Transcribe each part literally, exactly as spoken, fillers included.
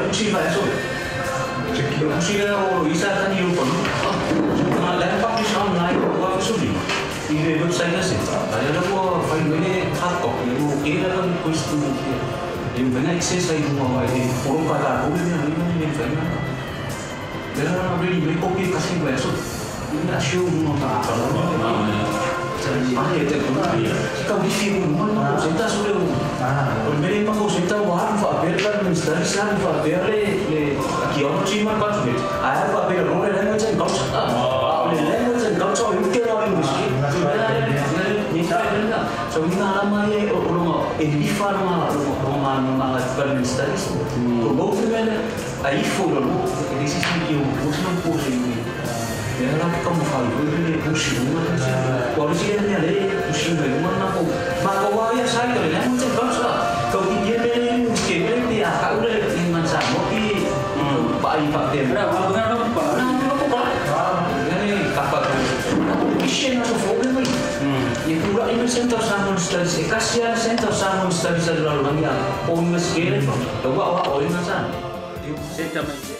kusi vai so. Jadi kusi le o isa kan yo pon. Cuma lain publish online wa suli. Ini website nya sih. Ada lo ko file ini hard copy. Lo kira kan kuis tu. Ini benar access lagi mau ini forum pada aku ini ini ini file. Dia beli beli kopi kasih vai so. Ini asio mau tak apa. Jadi mana itu pun dia. Jika bisi pun mana senta sudah. Bermain apa kau senta bahan faber kan misteri sana faber le le kian cuma kat tu. Ayah faber orang lain macam kau cakap. Orang lain macam kau cakap itu kira orang mesti. Ni tak ada. So ini nama ye orang ini farm orang orang orang faber misteri. Kau bawa tu mana? Ayah faber lu. Ini sih dia bukan pun ini. Yang nak kamu faber ini bukan macam. Polisi ni ada usia berumur nak bawa ya saya tu, yang macam kau sudah kau dia ni mungkin dia kau dah ingin sama tapi bayi pakai. Berapa bukan apa? Apa apa? Ini kapal tu. Mission atau problem ni. Yang pula ini center salmon studies, kasihan center salmon studies adalah orang yang orang sekian tu. Coba awak orang macam. Center macam.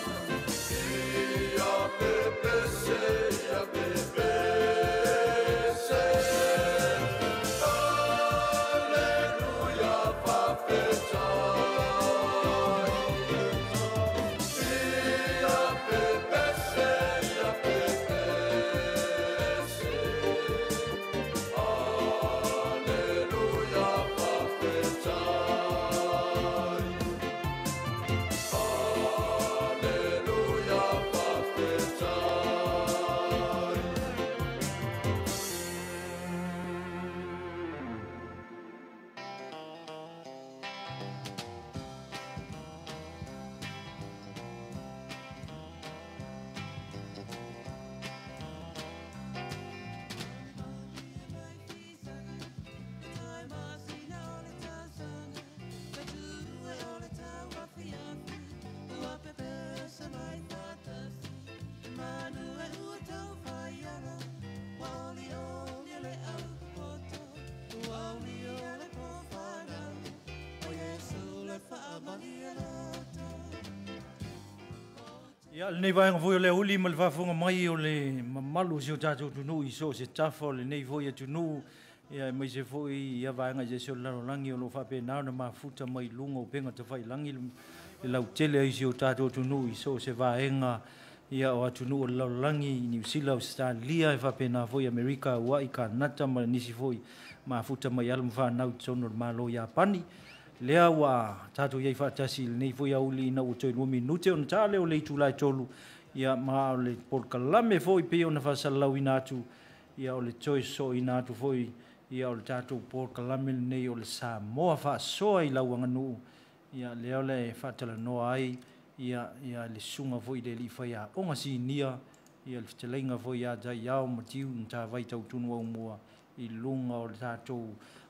Ya nei vai ngoi le uli mal fa fonga mai o le malu si o tato tunu i so se tafo le nei foi tunu ya mai se foi ya vai nga je so la langi o lo fa pe na na mafuta mai lungo penga te fai langi le lau tele i si o tato tunu i so se va enga ya o tunu o la langi New Zealand Australia fa pe na foi America wa i Canada ma ni si foi mafuta mai al mfa na so normal o ya pani lea wa tato ye fa tasi nei foi auli na o toi lumi nute on tale o le tulai tolu ya ma le por kalame foi pe ona fa salau inatu ya o le toi so inatu foi ya o tato por kalame nei o le sa mo fa so ai la wanga nu ya lea le fa tala no ai ya ya le sunga foi de li fa ya onga si nia ya le telenga foi ya ja ya o matiu nta vai tau tunu o mua i lunga o tato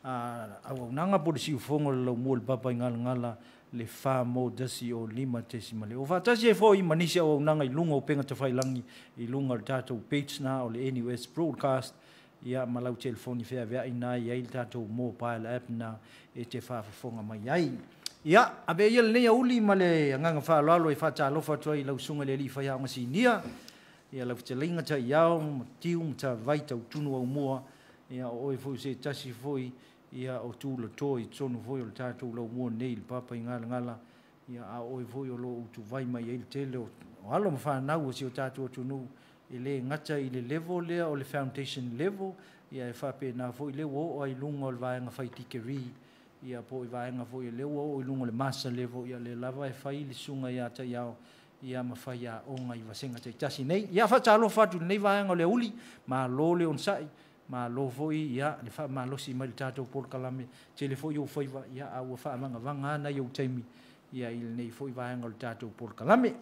a au nanga polisi fongo lo mol papa ngal ngala le fa mo dasi o lima tesimale o fa tasi e foi manisia o nanga i lunga o penga te fai langi i lunga o tato page na o le N U S broadcast ia malau telefoni fea vea ina ia il tato mobile app na e te fa fonga mai ai ia abe ia le ia uli male nganga fa lalo e fa talo fa toi lau sunga le li fa ya ngasi nia ia lau te linga ta iau tiu ta vai tau tunu au mua ia o e foi se tasi foi ia o tu lo toi tonu foi o tatu lo mo nei papa ngala ngala ia a o foi o lo tu vai mai il tele o alo fa na o si o tatu tu nu ile ngata ile level le o le foundation level ia e fa pe na foi le o o i lunga o vai nga fai tikeri ia po i vai nga foi le o o lunga le master level ia le lava e fai le sunga ia ta ia ia ma fai ia o ngai vasenga te tasi nei ia fa talo fa tu nei vai nga le uli ma lo le on sai ma lo foi ia le fa ma lo si mal tato por kalame telefo yo foi va ia a fa manga vanga na yo taimi ia il nei foi va ngol tato por kalame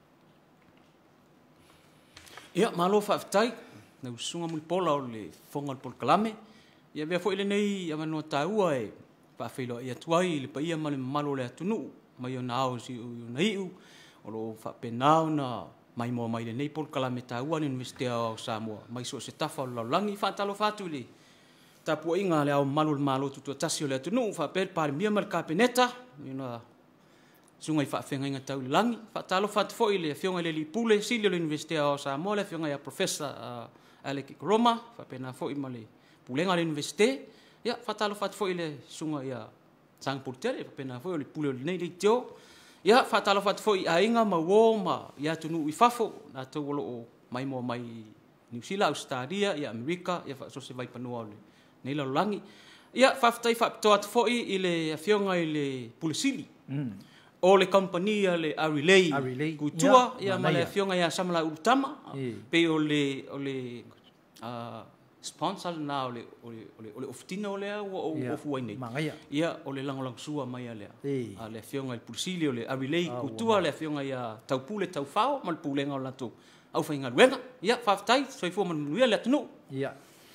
ia ma lo fa tai na usunga mul pola le fongal por kalame ia be foi le nei ia mano taua e pa filo ia tuai le pa ia mal malo le tunu mai ona o si o nei o lo fa penau na mai mo mai le nei por kalame taua ni university o Samoa mai so se tafa lo langi fa talo fatu le tapu inga le au malu malo tu tu tasio le tu no fa per par mia mar kapeneta ina sunga i whaafenga tau le langi. Whaatalo whaatu fo i le whionga le li pule sili o le University o Samoa le whionga ia Professor uh, Alec Roma, whapena fo i ma le pulenga le University. Ia, whaatalo whaatu fo i le sunga ia Sangpurtere, whapena fo i le pule o le nei le teo. Ia, whaatalo whaatu fo i a inga ma wō ma ia tunu i whafo, nā tau walo o mai mo mai New Zealand, Australia, ia Amerika, ia whaasose vai panua o le nei la langi. Ia, whaftai whaapitoa atu fo i le whionga i le pule sili. Mm. O le company le Arilei kutua ia ma le whionga ia samala utama pe o le o le uh, sponsor na o le o le o le oftina o le o o fuaine ia o le langolang sua mai ale a le whionga il pulsili o le Arilei kutua le whionga ia taupule taufao mal pulenga o lato au fainga luenga ia whaftai soifua manuia le atunu ia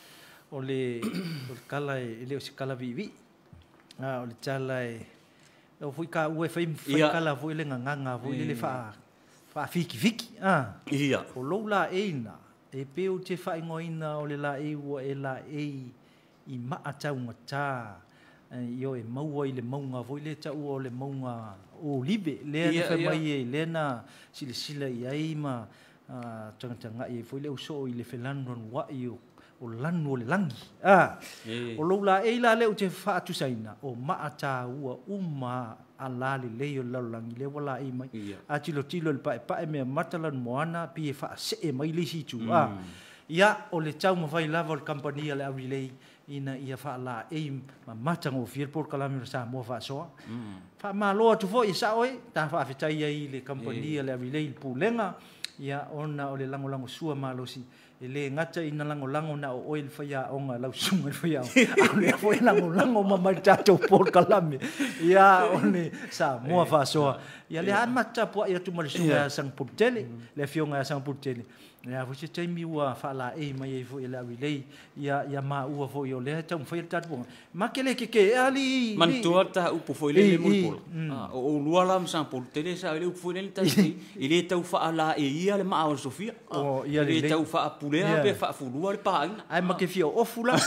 o le o le kala e le o se kala vivi o le tala e o fui ka ue fai fai kala foi le nganga foi le fa fa fiki fiki ah ia o lo la eina e pe o te fai ngoina o le la e o e la e i ma ata un ta io e mau i le maunga foi le ta o le maunga o libe le le fa mai le na sile sile i ai ma tanga tanga i foi le so i le felandron wa i o lanu o le langi. Ah. O loula e la leo te whaatu saina o maata ua uma ala le leo laulangi le wala e mai. A tilo tilo le pae pae mea matalan moana pi e wha se e mai le situ. Ah. Ia o le tau mawhai lava o le kampania le Arilei ina ia wha la e ma matang o Firpol Kalami sa mua wha soa. Wha ma loa tu fo i sa oe ta wha awhitai ai le kampania le Arilei pulenga ia ona o le lango lango sua malosi. E le ngata ina lango lango na o oil faya onga lau sunga faya au le foi lango lango mama tato por kalame ia one sa moa fa soa ia le han mata po ia tu mal sunga sang putele le fionga sang putele ia fo se taimi ua fa la e mai e fo ia Arilei ia ia ma ua fo yo le tau foi tato ma kele ke ke ali man tuata u po foi le le mul o lua lam sang putele sa le u foi le tasi ile tau fa la e ia le ma o Sofia o ia le tau fa pulea pe fa fulua le paina ai ma ke fio o fula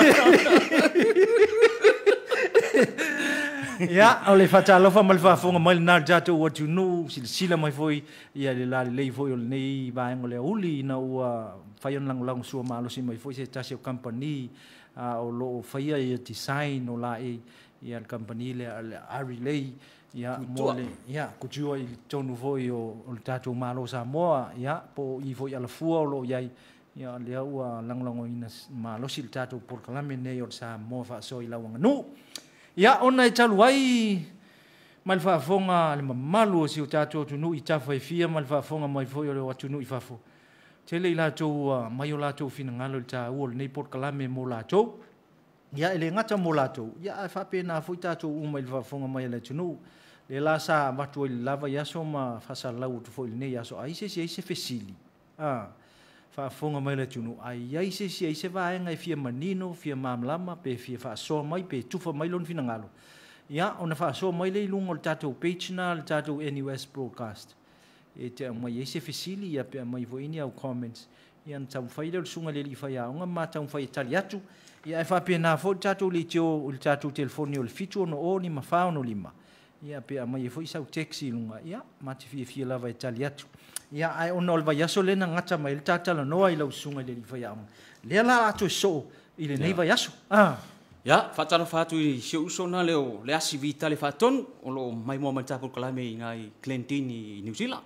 ya ole fa talo fa mal fa fonga mal na jato what you know sil sila mai foi ia le la le foi o nei ba ngole uli na ua faion lang lang sua malo si mai foi se tasi o company o lo faia ia design o la e ia el company le Arilei ia mole ia kutua i tonu foi o o tato malo sa moa ia po i foi ala fua o lo iai ia le ua lang lang ina malo sil tato por kalame nei o sa moa fa so i lawanga no ia ona e talu ai mal fa fonga le malu si o tato tunu i tafa e fia mal fa fonga mai foi o le watunu i fafo tele i la to mai o la to fina ngalo ta o nei por kalame mo la to ia ele ngata mo la to ia fa pena foi tato u mai fa fonga mai le tunu le la sa matu i lava ia so ma fa sa lau tu foi nei ia so ai se se fesili ah fa fonga mai le tunu ai ai se se se va nga fia manino fia mamlama pe fia fa so mai pe tufa mai lon fina ngalo ia ona fa so mai le lungo tato page na tato N U S broadcast e te mai se fesili ia pe mai voini au comments ia tam faida sunga le li fa ia nga mata un fa italiatu ia fa pe na fo tato li tio il tato telefoni o il fitu no oni ma fa no lima ia pe mai foi sa taxi lunga ia mati fia fia lava italiatu ia ai ona vai aso lena ngata mai tata la noa i lau sunga le vai am le la atu so i le nei vai aso ah ia fatalo fatu i se uso na leo le asi vita le faton o lo mai mo mata por kalame i ngai Clinton i New Zealand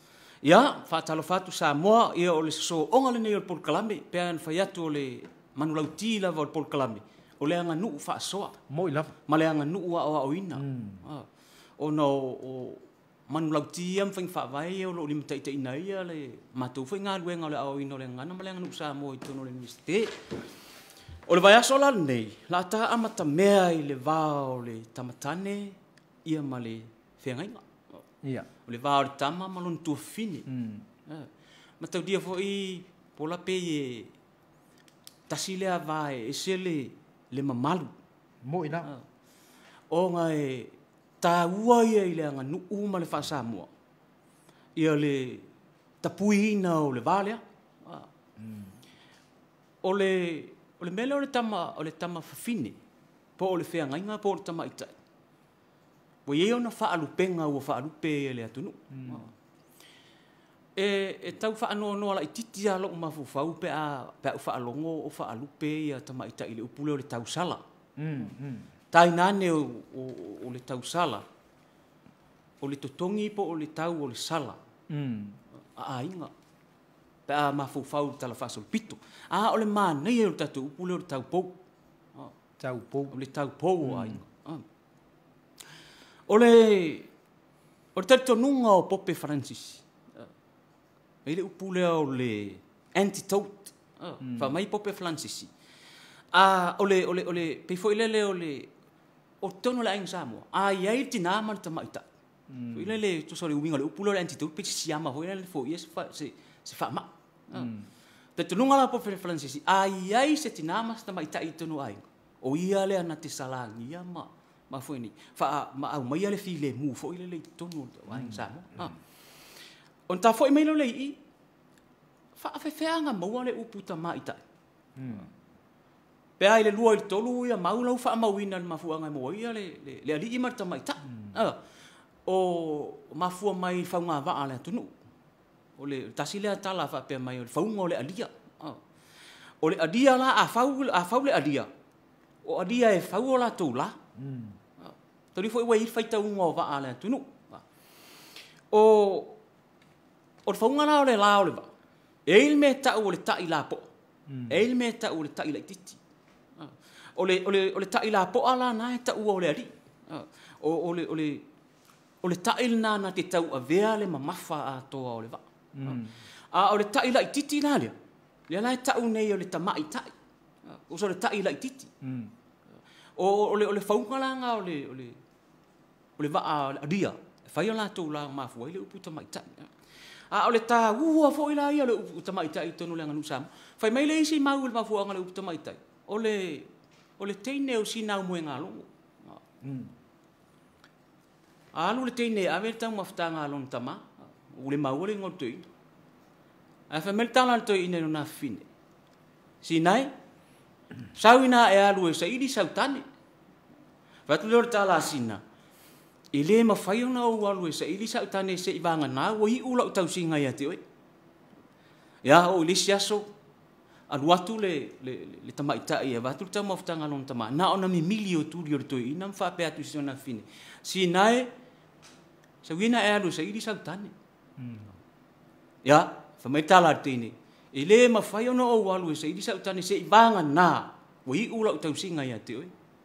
ia fatalo fatu sa moa ia o le so onga le nei por kalame pe an fai atu le manulauti la vol por kalame o le anga nu fa soa mo i lava ma le anga nu wa o ina ah o no o manulauti am fai fa vai o lo limita ita ina ia le matu fai nga luenga le au ino le ngana ma le anga nu sa mo i tono le universite o le vai aso la nei la ta amata mea i le vao le tamatane ia ma le whengainga ia o le vao le tama ma lon tua fini ma tau dia fo i pola pe e tasi lea vai e se le le mamalu mo ina o nga e ta ua ia i le anga nu uma le whasa mua ia le tapui ina o le valea o le o le mele o le tama o le tama fafine po o le whengainga po o le tama itai Po ia ona faalupenga ua faalupe le atunu. E e tau faano no ala ititi a lo mafufau pe a pe faalongo o faalupe ia tamaita ile upule o le tau sala. Mm. Mm. Tainane o, o, o le tau sala. O le totongi po o le tau o le sala. Mm. A ainga. Pe a mafufau tala fasol pito. A o le manei o tatu upule o le tau pou. Tau pou. O le tau pou a ainga. O le o le tatonunga o Pope Francis. Ele upule o le antidote. Fa mai Pope Francis. A ole ole ole pe foi lele ole o tono la Samoa. A ia tina man tamaita. Foi lele to sori winga le upule o antidote pe si ama foi lele foi yes fa se se fa ma. Te tununga la Pope Francis. A ia se tina ma tamaita i tono ai. O ia le ana te salangi ia ma ma foi ni. Fa ma au mai le file mu foi lele tono ai Samoa. On ta foi mai le i. Fa fe feanga mo le upu tamaita. Pe ai le lua i tolu ia maula fa mawina le mafuanga mo ia le le ali i marta mai ta. O mafua mai faunga va ala tunu. O le tasile tala fa pe mai o faunga le alia. O le adia la a fau a fau le adia. O adia e fau la tula. Tori foi wai faita unga va ala tunu. O o faunga la o le la o le va. E il me ta o le ta i la po. E il me ta o le ta i la titi. Ole ole ole ta ila po ala na ta u ole ali. O ole ole ole ta ila na te tau a vea le mamafa a to ole va. A ole ta ila titi na le. Le na ta u nei ole ta mai ta. O so le ta ila titi. O ole ole faunga la nga ole ole ole va a dia. Fa yo la to la mafu ile upu ta mai ta. A ole ta u fo ila ia le upu ta mai ta i tonu le nganu sam. Fa mai le isi mau le mafu nga le upu ta mai ta. Ole o le teine o sina o moenga longo. Alu le teine a ver tau maftanga lon tama, o le maure ngol tui. A fa meltala tui ine na fine. Sinai sawina e alu e saidi sautane. Fatu lor tala sina. Ile ma faiona o alu e saidi sautane se ibanga na o hi ula tau singa ia te oi. Ya o lisiaso alu atu le le le tamaita ia watu tau maftanga lon tama na ona mi milio tu rio to ina fa pe atu sona fine si nae sa wina e alu sa ili sa tane ya fa mai tala tini ile ma fai ona o alu sa ili sa tane se ibanga na o i ula tau singa ia te oi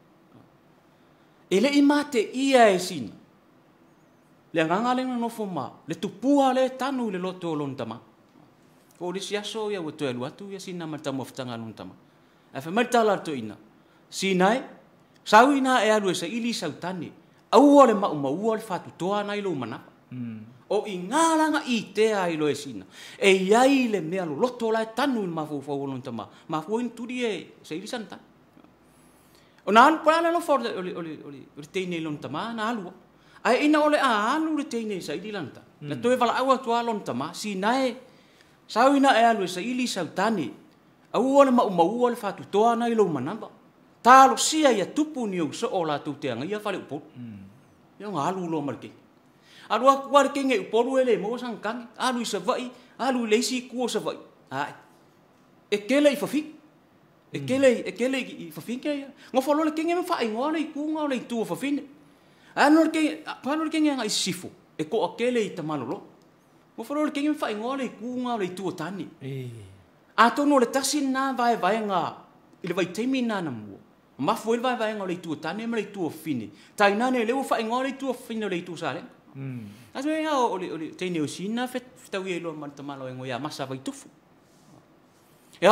ile imate ia e sin le nganga le no foma le tupua le tanu le loto lon tama o le siaso ia o toe luatu ia sina mata moftanga lon tama a fa mata la to ina sinai sawina e alu sa ili sautani au ole ma uma u ole fatu toa nai lo mana o ingala nga i te ai lo sina e iai le me alu loto la tanu ma fo fo lon tama ma fo in tudi e sa ili santa o nan pala lo for ole ole ole ole teine lon tama na alu ai ina ole a alu le teine sa ili lanta la toe vala au atu lon tama sinai sawina e alu sa ili sautani au ole ma uma u ole fatu toa nai lo manamba talo sia ia tupu ni o so ola tu te ia fale upo ia ngalu lo marke alu aku war ke nge upo ele mo sang kan alu sa vai alu le si ku sa vai ai e kele i fafi e kele e kele i fafi ke ngo folo le ke nge fa i ngole ku ngole tu fafi anu ke panu ke nge ngai sifu e ko akele i tamalolo mo folo ke nge fa i ngole ku ngole tu tani a to no le tasin na vai vai nga ile vai temina na mo ma foi vai vai ngole tu tani me le tu fini tai na ne le fa i ngole tu fini le tu sale mm aso ya o le tene o sina fet tawi lo man tamalo ngo ya masa vai tufu ya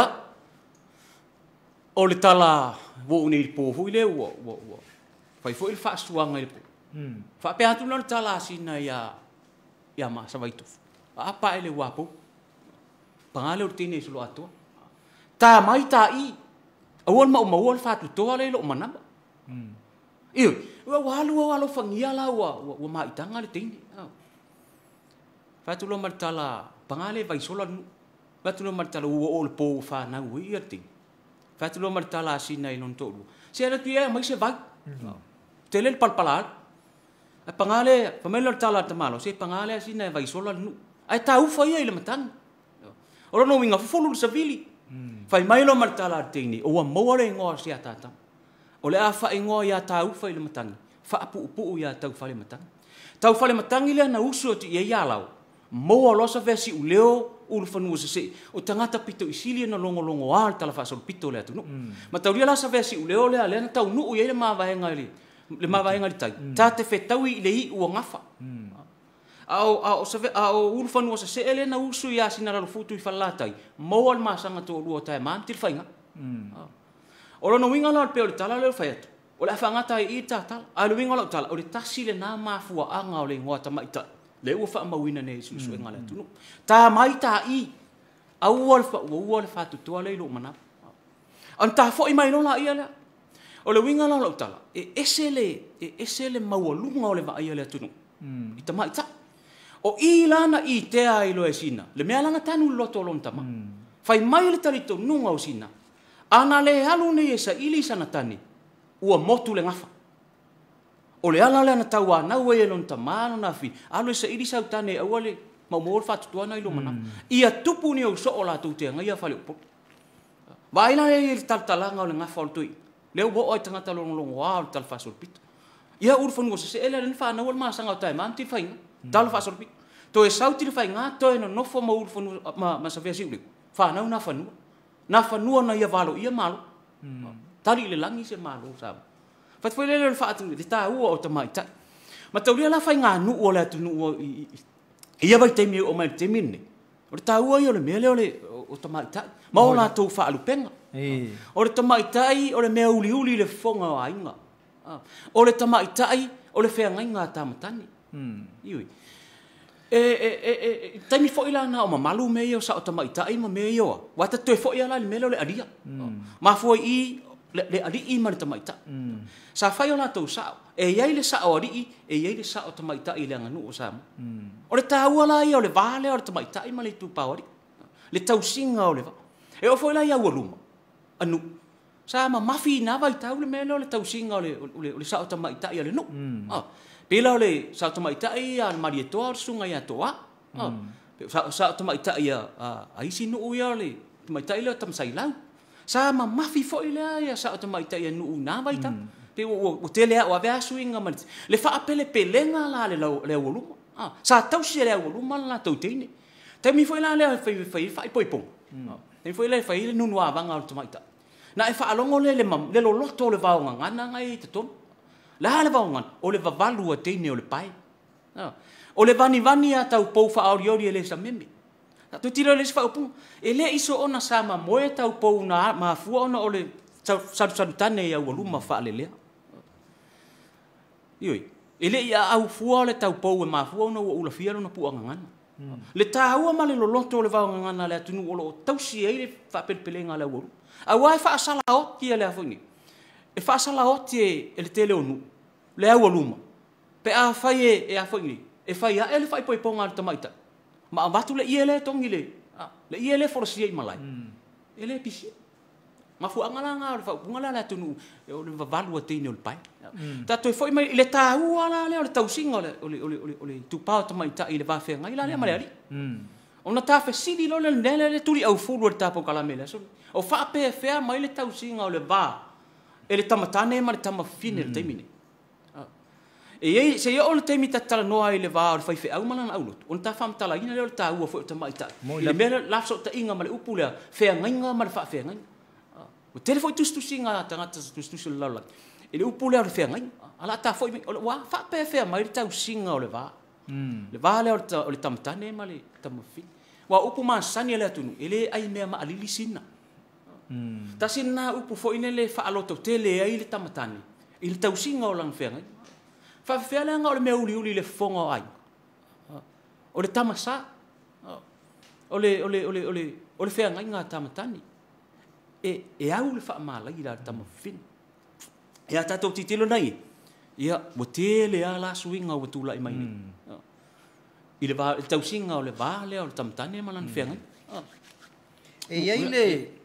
o le tala wo ni po fu le wo wo fai foi fa suanga le mm fa pe atu no tala sina ya ya masa vai tufu apa ele wapo pangale o tene so lo atu ta mai ta i awon ma ma won fatu to ale lo manaba mm iyo wa walu wa lo fangia la wa wa ma itanga le tene fatu lo martala pangale vai sola fatu lo martala o o po fa na wi ati fatu lo martala sina i non to se era tu e mai se vai tele palpalar a pangale pamelo tala tamalo se pangale sina vai sola nu ai ta ufa ia ile matang ora no winga fulu sa vili fai mai lo martala tini o mo le ngo sia tata o le afa ngo ia ta ufa ile matang fa pu pu ia tau fale matang tau fale matang ile na uso ti ia lao mo lo sa vesi u leo ulu fanu se o tangata pito isili na longo longo al tala fa sol pito le atu no ma tau ia la sa vesi u leo le ale tau nu ia le ma va nga ile le ma va nga le tai ta te fetaui ile i u ngafa au au se au ulu fanu se ele na uso ia sinara lo futu i falatai mo al ma sanga to lu tai man til fainga o lo no winga la pe o tala le fa o la fa ngata i ta tala a lo winga la tala o le tasi le na ma fu anga o le ngota mai ta le ua fa mawina ne su su ngala tunu ta mai ta i au wal fa wal fa tu to le lo mana an ta fo i mai no la ia la o le winga la lo tala e esele e esele mawlu nga o le va ia le tunu i ta mai ta o i lana i te ai lo esina le mea langa tanu lo to lon tama fai mai le tali to nunga o sina ana le halu ne esa ili sana tani ua motu le ngafa o le ala le ana taua na we lon tamano na fi alo se idi sa tane awale ma mo fa tu ana ilo mana ia tupu ni o so ola tu te ngai fa le po vai na e tal talanga o le nga fa tu le bo o tanga talong long wa tal fa sul pit ia urfon go se ele ren fa na wal ma sanga tai man ti fa tal fa sul pit to e sauti fa nga to e no fo mo urfon ma ma sa vesi uli fa na na fa nu na fa nu na ia valo ia malo tali le langi se malo sa fa foi le le fa tu de ta u o tamai ta ma tau ria la fa nga nu o le tu nu o ia vai te mi o mai te minne o ta u o le mele o le o tamai ta ma o la tu fa lu penga o le tamai tai o le me uli uli le fonga o ainga o le tamai tai o le fe nga ta matani iui e e e tai mi foi la na o ma malu me o sa o tamai tai ma me yo wa ta tu foi la le mele o le aria ma foi i le ali i ma tamai ta sa fai ona to sa e ia le sa o ri e ia le sa o tamai ta i le nganu o sa o le taua la ia o le vale o le tamai ta i ma le tu paori le tau singa o le va e o foi la ia o luma anu sa ma mafi na vai tau le mele o le tau singa o le o le sa o tamai ta i le no ah pela o le sa o tamai ta i a mari to o sunga ia to a sa sa o tamai ta ia a isi no ia le tamai ta i le tam sai lau sa ma mafi fo ile ya sa o mai tai nu na vai ta pe o tele o ave swinga man le fa apele pelenga la le le o lu ah sa tau si le o lu mal la tau tine te mi foi la le fa fa fa poi pong te foi le fa ile nu wa vanga o mai ta na e fa alongo le le mam le lo lo to le va nga na ngai te ton la le va nga o le va valu o tine o le pai o le vani vani a tau pou fa aurio le sa memi tu tira le fa upung ele iso ona sama moe tau pou na ma fu ona ole sa sa tane ya wolu ma fa le le yoi ele ya au fu ole tau pou ma fu ona o la fiero na pu ngan le tau ma le loto le va ngan le tunu o tau si ele fa pel pelenga le wolu a wa fa sala o ki ele afuni e fa sala o ti ele tele onu le wolu ma pe a fa ye e afuni e fa ya ele fa poi ponga tamaita ma watu le iele tongi le le iele for si malai ele pisi ma fu angala nga fa ngala la tunu o le valu te no pai ta to foi mai le ta u ala le o tau singa le o le o le o le tu pa ta mai ta ile va fe nga ila le male ali ona ta fe sidi lo le nele le tuli au fu lo ta po kala mele so o fa pe fe mai le tau singa o le va ele tamatane ma le tamafine le temine e ei se yo le temi tatala no ai le va o fai fe au mana au lot on ta fam tala ina le ta u fo ta mai ta le mele la so ta inga male upula fe nga ma fa fe nga o telefo tu stu singa ta ngata tu stu la la ele upula o fe nga ala ta fo wa fa pe fe mai ta singa o le va le va le o le tamtane ma le tamafi wa upu ma sani le tunu ele ai me ma alili sina ta sina upu fo ina le fa alo to tele ai le tamatane il ta singa o lang fe nga fa fela nga o le meu uli le fonga ai o le tamasa o le o le o le o le o le fea nga tamatani e e au le fa mala ira tamafin e ata to titilo nai ia mo tele ala swinga o tula i mai ni ile va tau singa o le vale o le tamatani malan fea nga e ia ile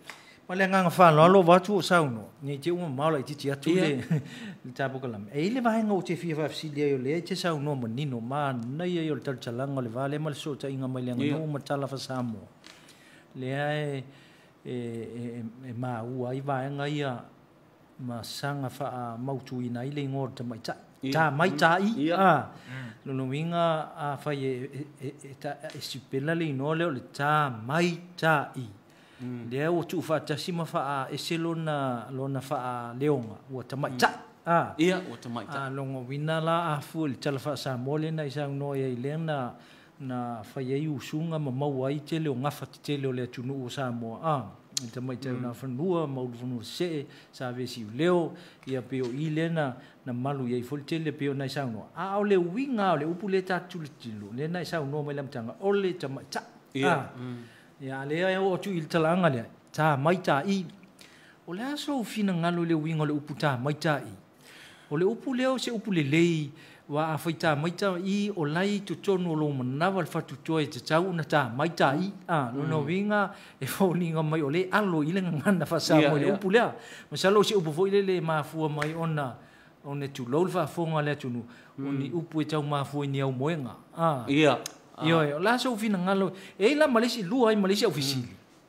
Male nga fa lo lo wa tu sa no. Ni je un ma la ti ti atu le. Ta po kalam. E le va nga te fi fa si le le te sa no mo ni no ma na ye yo tal chalanga le vale mal so ta inga male nga no ma tala fa sa mo. Le ai e e ma u ai va nga ia ma sanga fa mau tu ina ile ngor te mai ta. Ta mai ta i ah. Lo no winga a fa ye e ta e sipela le no le le ta mai ta i. Dia o tu fa tasi ma fa e se lona lona fa leonga o tamai ta ah ia o tamai ta ah longo wina la a fu le tala fa sa mole na isa no ye lena na fa ye usunga ma mau ai te le nga fa te le le tu no sa mo ah tamai ta na fa nua ma u no se sa ve si leo ia pe o ilena na malu ye fol te le pe o na isa no a o le winga o le upule ta tu le tilu le na isa no me lam tanga o le tamai ta ia ya le ai o tu il talanga le ta mai ta i o le aso fina ngalo le winga le uputa mai ta i o le upu leo se upu le lei wa a faita mai ta i o lai tu tonu lo manawa fa tu toi te tau na ta mai ta i a no no winga e fo ninga mai o le alo i le ngana fa sa mo le upu le ma sa lo se upu fo ile le ma fu mai ona ona tu lo fa fo ngale tu no oni upu e tau ma fu ni au moenga a ia Yo, yo, la so fina ngalo. E la Malaysia lu ai Malaysia official.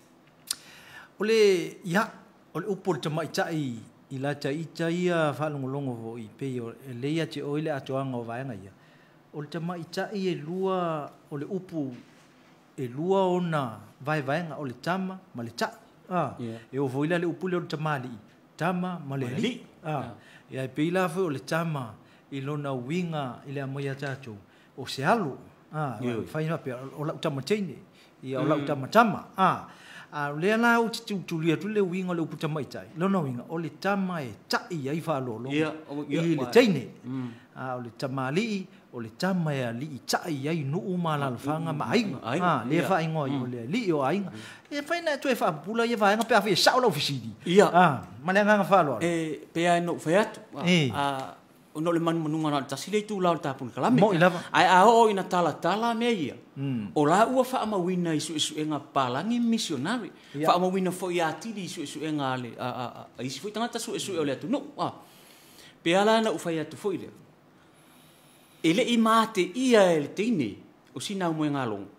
Ole ya, ole upol tama itai ila tai tai a fa longo vo i pe yo le ya che oile atoanga o vaenga ia. Ole tama itai e lua ole upu e lua ona vai vaenga ole tama male ta. Ah. E o voila le upu le tama li. Tama male li. Ah. Ya pe la fo ole tama ilona winga ile amoya tacho. O se alu ah fai na pe o la tama tene ia o la tama tama ah a le la o tu tu le tu le winga le puta mai tai lo no winga o le tama e tai ai fa lo lo ia i le tene ah o le tama li o le tama e li tai ai no uma la fanga ma ai ah le fa ingo o le li o ai e fai na tu e fa pula ia va nga pe fa sa o la ofisidi ia ah ma le nga fa lo e pe ai no fa atu ah ono le manu manunga na tasile tu la ta pun kalame mo ilava ai a o ina tala tala me ia o la ua fa ma wina isu isu enga palangi missionary fa ma wina fo ia tili isu isu enga le a a isu foi tanga su isu ole tu no a pe ala na ufa ia tu foi le ele i mate ia el tini o sina mo enga long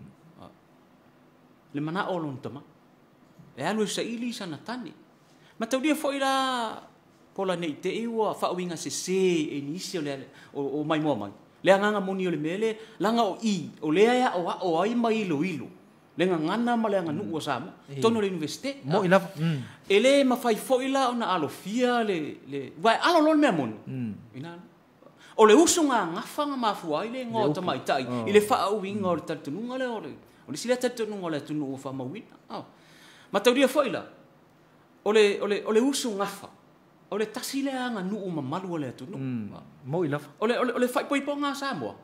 le mana o long tama e alu sa ili sana tani ma tau dia foi la pola nei te iwa fa winga se se inisio le o o mai mo mai le nganga moni o le mele langa o i o le ya o o ai mai lo ilo le ngana ma le nganu o sama tono le universite mo ila ele ma fai foila ona alo fia le le vai alo lo me mon ina o le usunga ngafanga ma fu ai le ngota mai tai ile fa winga o tatu nunga le o le o le sila tatu nunga le tunu o fa ma wina ma tauria foila o le o le o le usunga ngafa o le tasile anga nu uma malu le tu no mo ila o le o le fai poi ponga sa mo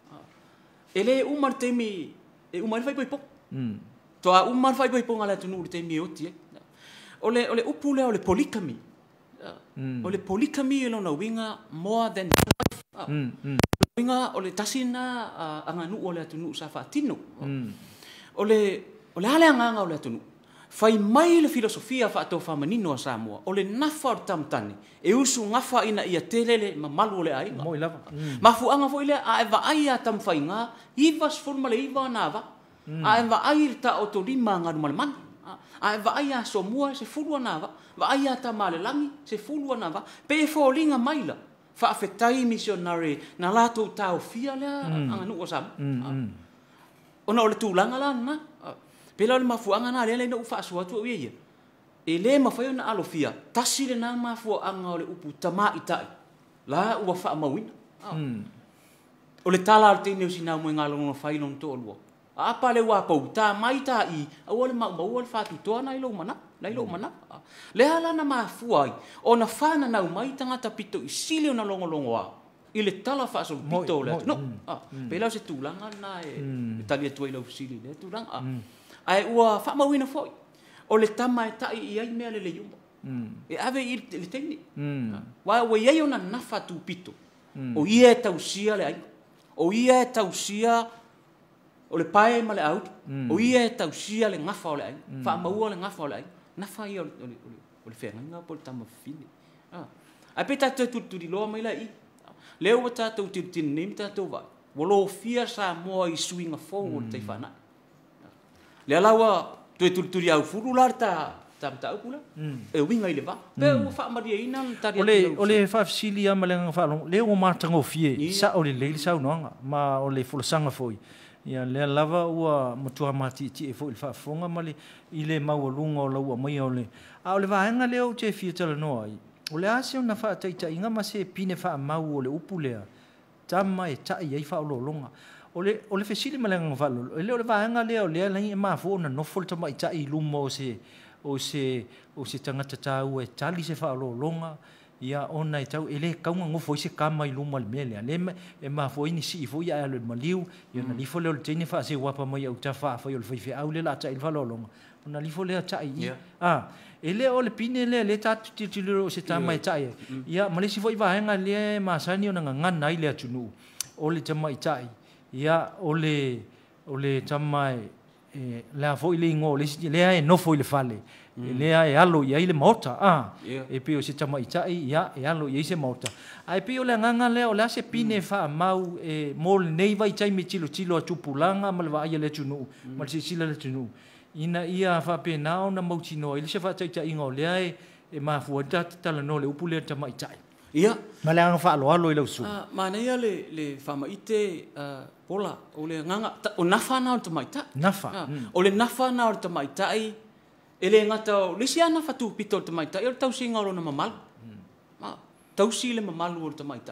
ele umar temi e umar fai poi po to a umar fai poi ponga le tu no temi oti o le o le upule o le poligamy o le poligamy lo na winga more than winga o le tasina anga nu o le tu no sa fatino o le o le ale anga o le tu no fai mai le filosofia fa to fa manino a Samoa o le nafa tamtani e usu ngafa ina ia telele ma malu le ai mo ila ma fu anga fo ile a eva ai tam fai nga ivas forma le iva nava a eva ai ta o to lima nga mal man a eva ai so mua se fulu nava va ai ta male langi se fulu nava pe fo linga maila fa afetai missionary na lato ta o fia le anga nu o sam ona o le tulanga la na pela le mafuanga na le le no fa so atu ia e le mafai na alofia tasi le na mafuanga o le upu tama ita la ua fa mawina o le tala te ne usina mo ngalo no fai non to lo a pa le wa pa ta mai ta i a o le ma ma o le fa tu to na ilo mana na ilo mana le ala na mafuai ona fa na na mai tanga tapito isile na longo longo wa ile tala fa so pito le no pela se tulanga na e talia tu ilo usile le tulanga ai ua fa mawina foi o le tama e tai i ai mea le le yumba e ave i le teni wa wa ia ona nafa tu pito o ia e tausia le ai o ia e tausia o le pae ma le au o ia e tausia le ngafa o le ai fa maua le ngafa o le ai na fai o le whenga po le tama whine. A pe tātou tuturi loa mai lai. Leo wa tātou tiri nemi tātou vai. Walo fia sa moa i suinga fōu o le teifana. Lea lawa tue tuturi au furu lar ta tam ta pula. E winga i le va. Pe o fa maria ina tari. Ole ole fa fisili ama le nga long. Leo ma tango fie sa ole le sa no ma ole fulsanga foi. Ia le lava ua matua mati ti e foi fa fonga mali ile mau lunga o ua mai ole. A ole va nga leo che fie tala no ai. Ole ase na fa tai tai nga ma se pine fa mau ole upulea. Tama e tai ai fa lo longa. Ole ole fisili ma le nga fa lo. Ele ole va nga leo le la ma fo na no fol tama tai lumo se o se o se tangata tau e tali se fa lo longa ia ona e tau ele kaunga ngofo i se kama i luma le mele le e ma fo ini si fo ia le maliu ia na lifo le tene fa se wapa mai au tafa fa yo le fe au le la tai fa lo longa ona lifo le tai ah ele o le pine le le tatu titilo se tama e tai ia ma le si fo i va hanga le ma sani ona ngana i le atunu o le tama i tai ia o le o le tama e la fo ile ngo le le no fo ile fale le ai alo ia ile mota ah e pio se tama itai ia e alo ia se mota ai pio le nganga le o la se pine fa mau e mol nei vai tai me tilo tilo atu pulanga mal va ia le tunu mal se sila le tunu ina ia fa pe nao na mau tino ile se fa tai tai ngo le ai e ma fu ta tala no le upule tama itai ia ma le anga fa lo alo ile usu ma nei le le fa ma ite pola o le nganga o nafa na o tama itai nafa o le nafa na o tama itai ele ngata lisiana fatu pito te maita e tau singa ro na mamal ma tau si le mamal o te maita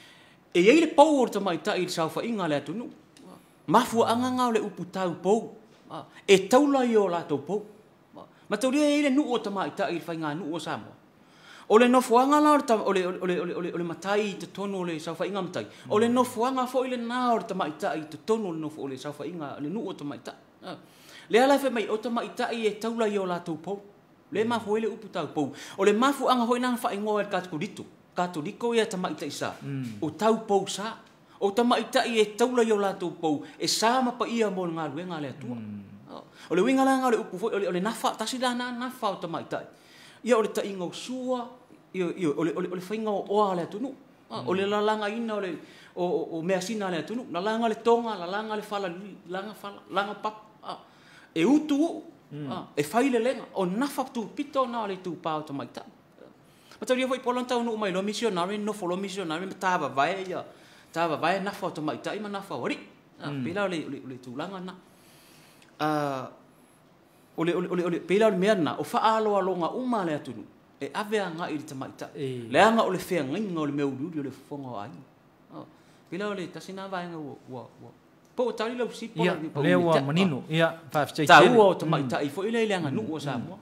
e ye le pau o te maita il sa fa inga le atunu ma fu anga nga le upu tau pou e tau la yo la to pou ma tau le ile nu o te maita il fa inga nu o samo o le no fuanga la o le o le o le o le matai te tono le sa fa inga matai o le no fuanga fo ile na o te maita i te tono no fo le sa fa inga le nu o te maita le ala fe mai o te maita i e taula i o la tau pou. Le mafu ele upu tau pou. O le mafu anga hoi nanga wha ingoa e kato dito. Kato diko i a ta maita i sa. O tau pou sa. O ta maita i e taula i o la tau pou. E sa ma pa ia mo ngā luenga le atua. O le winga langa o le upu o le nafa. Tasi la na nafa o ta maita i. Ia o le ta ingo sua. Ia o le whainga o oa le atunu. O le lalanga ina o le o mea sina le atunu. La langa le tonga. La langa le fala. Langa fala. Langa papa. E utu e faile lenga o nafa tu pito na le tu pau to maita ma tau ia foi polanta no mai lo missionary no follow missionary tava vai ia tava vai nafa to maita i ma nafa ori pela le le tu langa na a ole ole ole pela le merna o fa alo alonga uma le atunu e ave anga i te maita le anga ole fe nginga ole meu du le fonga ai pela le tasina vai nga wa wa po tali lo si po ni po le wa manino ia fa fa ta u o to mai ta i fo ile ile anga nu o sa mo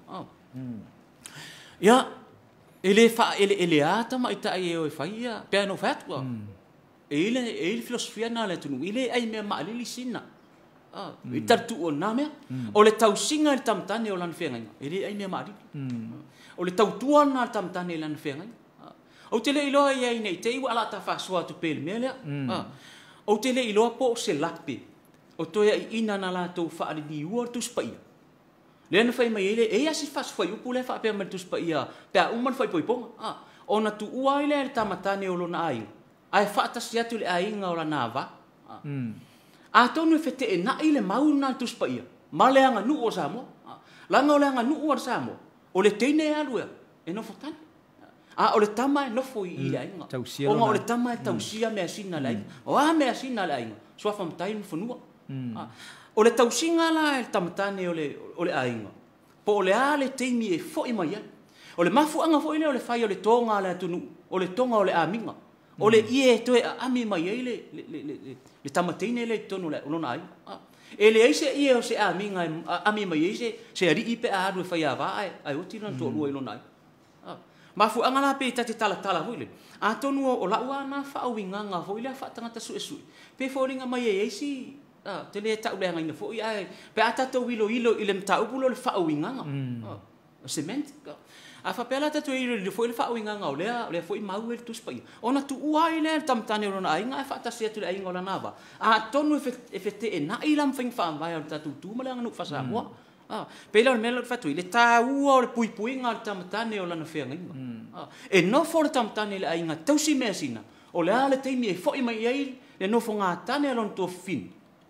ia ele fa ele ele ata mai ta i o fa ia pe no fat ko ele ele filosofia na le tunu ile ai me ma li sina ah i tar tu o na me o le tau singa i tam tane o lan fenga ele ai me ma ri o le tau tua na tam tane lan fenga o tele ilo ia i nei te i wala ta fa so tu pel mele ah o tele i loa po se lape. O toia i ina na la tau wha ari di ua tu spaia. Le ana whai mai ele, e asi whas whai upu le wha apea mai tu spaia. Pea uman whai poiponga. Ah, o na tu ua ile le tamatane o lo na ai. Ai wha atasi atu le ainga o la nava. A tonu e whete e na ile mau na tu spaia. Ma le anga nu o Samoa. Langa o le anga nu o Samoa. O le teine e alua. E no fotani. Ah, o le tama e nofo i ile ainga. O nga o le tama e tausia mea sina le ainga. O a mea sina le ainga. Sua whamtai no whanua. O le tausinga la e tamatane o le ainga. Po o le a le teimi e fo i mai ai. O le mafu anga fo ile o le whai o le tonga le atunu. O le tonga o le aminga. O le ie toe a ami mai ai le tamateine le tonu le ulona ainga. E le eise ie o se aminga ami mai eise se ari ipe a adu e whai a vae. Ai oti lan tō lua ilona ainga. Mafu angana pe tati tala tala hoile. A tonu o la ua na fa winga nga hoile fa tangata su esu. Pe foringa mai e si ah te le ta ulenga ina fo ai. Pe ata to wilo ilo ile mta upulo le fa winga nga. Cement. A fa pela ta to ile le fo ile fa winga nga le le fo i mau e tu spai. Ona tu ua ile tam tane rona ai nga fa ta se tu ai ngola nava. A tonu e fete e na ilam fing fa vai ta tu tu mala nga nu fa sa mo. Ah, pela melo fatu le taua o le pui pui nga tamatane o lana fea ngai. Ah, e no fo le tamatane le ainga tausi mesina. O le ale teimi e foi mai ai le no fo nga tane lon to fin.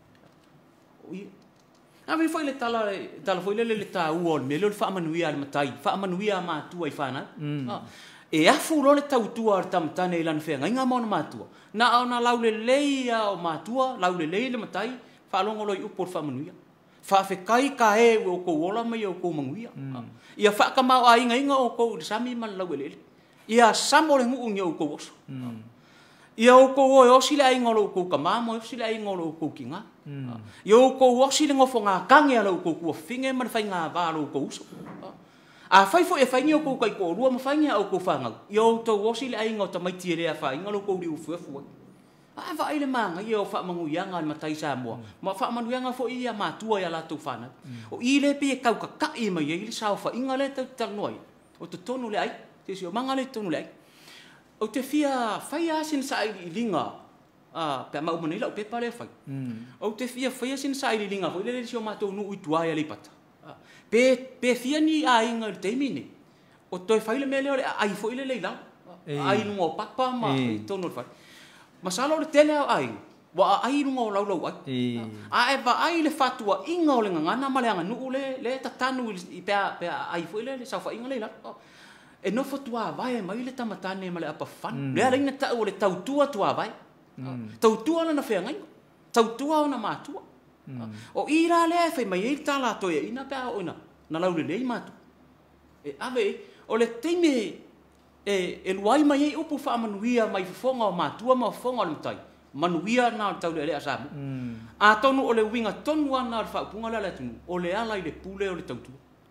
Ah, vi foi le tala tala foi le le taua o melo le fa manuia le matai, fa manuia ma tu ai fana. Ah, e afu lo le tautua le tamatane lana fea ngai nga mo na matua. Na ona lau le leia o matua, lau le leia le matai, fa longo lo i upo fa manuia. Fa fe kai ka e o ko ola mai o ko manguia. Ia fa ka mau ai ngai nga o ko sami man lau ele. Ia samo le ngu ngi o ko oso. Ia o ko o sile ai ngolo ko ka mamo sile ai ngolo ko kinga. Ia o ko o sile ngofo nga kange ala ko ko finge man fai nga ba lo ko uso. A fai fo e fai ngi o ko kai ko rua ma fai ngi o ko fanga. Ia o to o sile ai ngota mai tiere a fai ngolo ko ri u fu fu. Ah, va ile manga yo fa mangu yanga ma tai sa mo ma fa mangu yanga fo ia ma tua ya la tu fana o ile pe ka ka ka i ma ile sa fa inga le ta ta noi o te tonu le ai te si o manga le tonu le ai o te fia fai asin sa i linga ah pe ma o mani la pe pare fai o te fia fai asin sa i linga fo ile le si o ma to nu i tua ya le pata pe pe fia ni a inga te mini o to fai le mele ai fo ile le la ai no papa ma tonu fai masalo le tele ai wa ai runga o lau ai a e va ai le fatua inga o le ngana maleanga nu le le tatanu i pe pe ai foi le sa fa inga le la e no fatua vai mai le tamatane male apa fan le ala ina ta o le tautua tua vai tautua na fe ngai tautua na matua o ira le fe mai i tala to e ina pe ona na lau le le matu e ave o le teme e e luai mai e upu fa manuia mai fonga o matua ma fonga o mtai manuia na tau le asa a tonu o le winga tonu ana fa punga la tunu o le ala i le pule o le tautu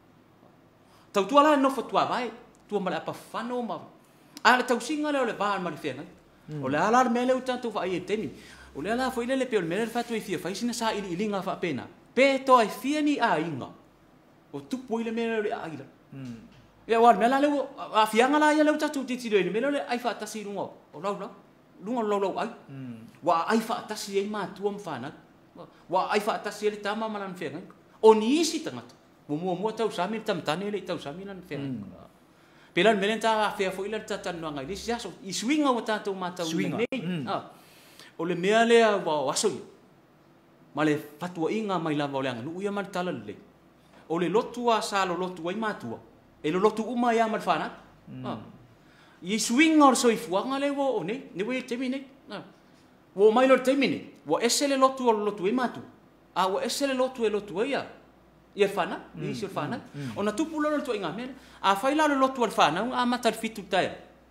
tautu ala no fatua vai tu mala pa fano ma a le tausinga le o le ba ma le fenga o le ala me le tanto fa ai temi o le ala foi le le pe o le fatu i fia fa sina sa i linga fa pena pe to ai fia ni a inga o tu poi le me le a ila ya war mela le a fianga la ya le tatu titi le melo le ai fa tasi lungo o lau lau lungo lau lau ai wa ai fa tasi ai ma tu am fana wa ai fa tasi le tama malan fenga o ni isi tangat mo mo mo tau sami tam tane le tau sami nan fenga pelan melen ta fa fo ila tata no ngai le sia so i swinga o tatu ma tau ne ah o le mea le wa waso male fatua inga mai la volenga nu ia man tala le o le lotua sa lo lotu ai matua e lo lotu uma ya mal fana ah i swing or so ifuanga le wo ne ne we te mine ah wo mai lo te mine wo esele lotu o lotu e matu a wo esele lotu e lotu ia ia fana i sir fana ona tupu lo lotu inga me a faila lo lotu al fana a matar fitu tai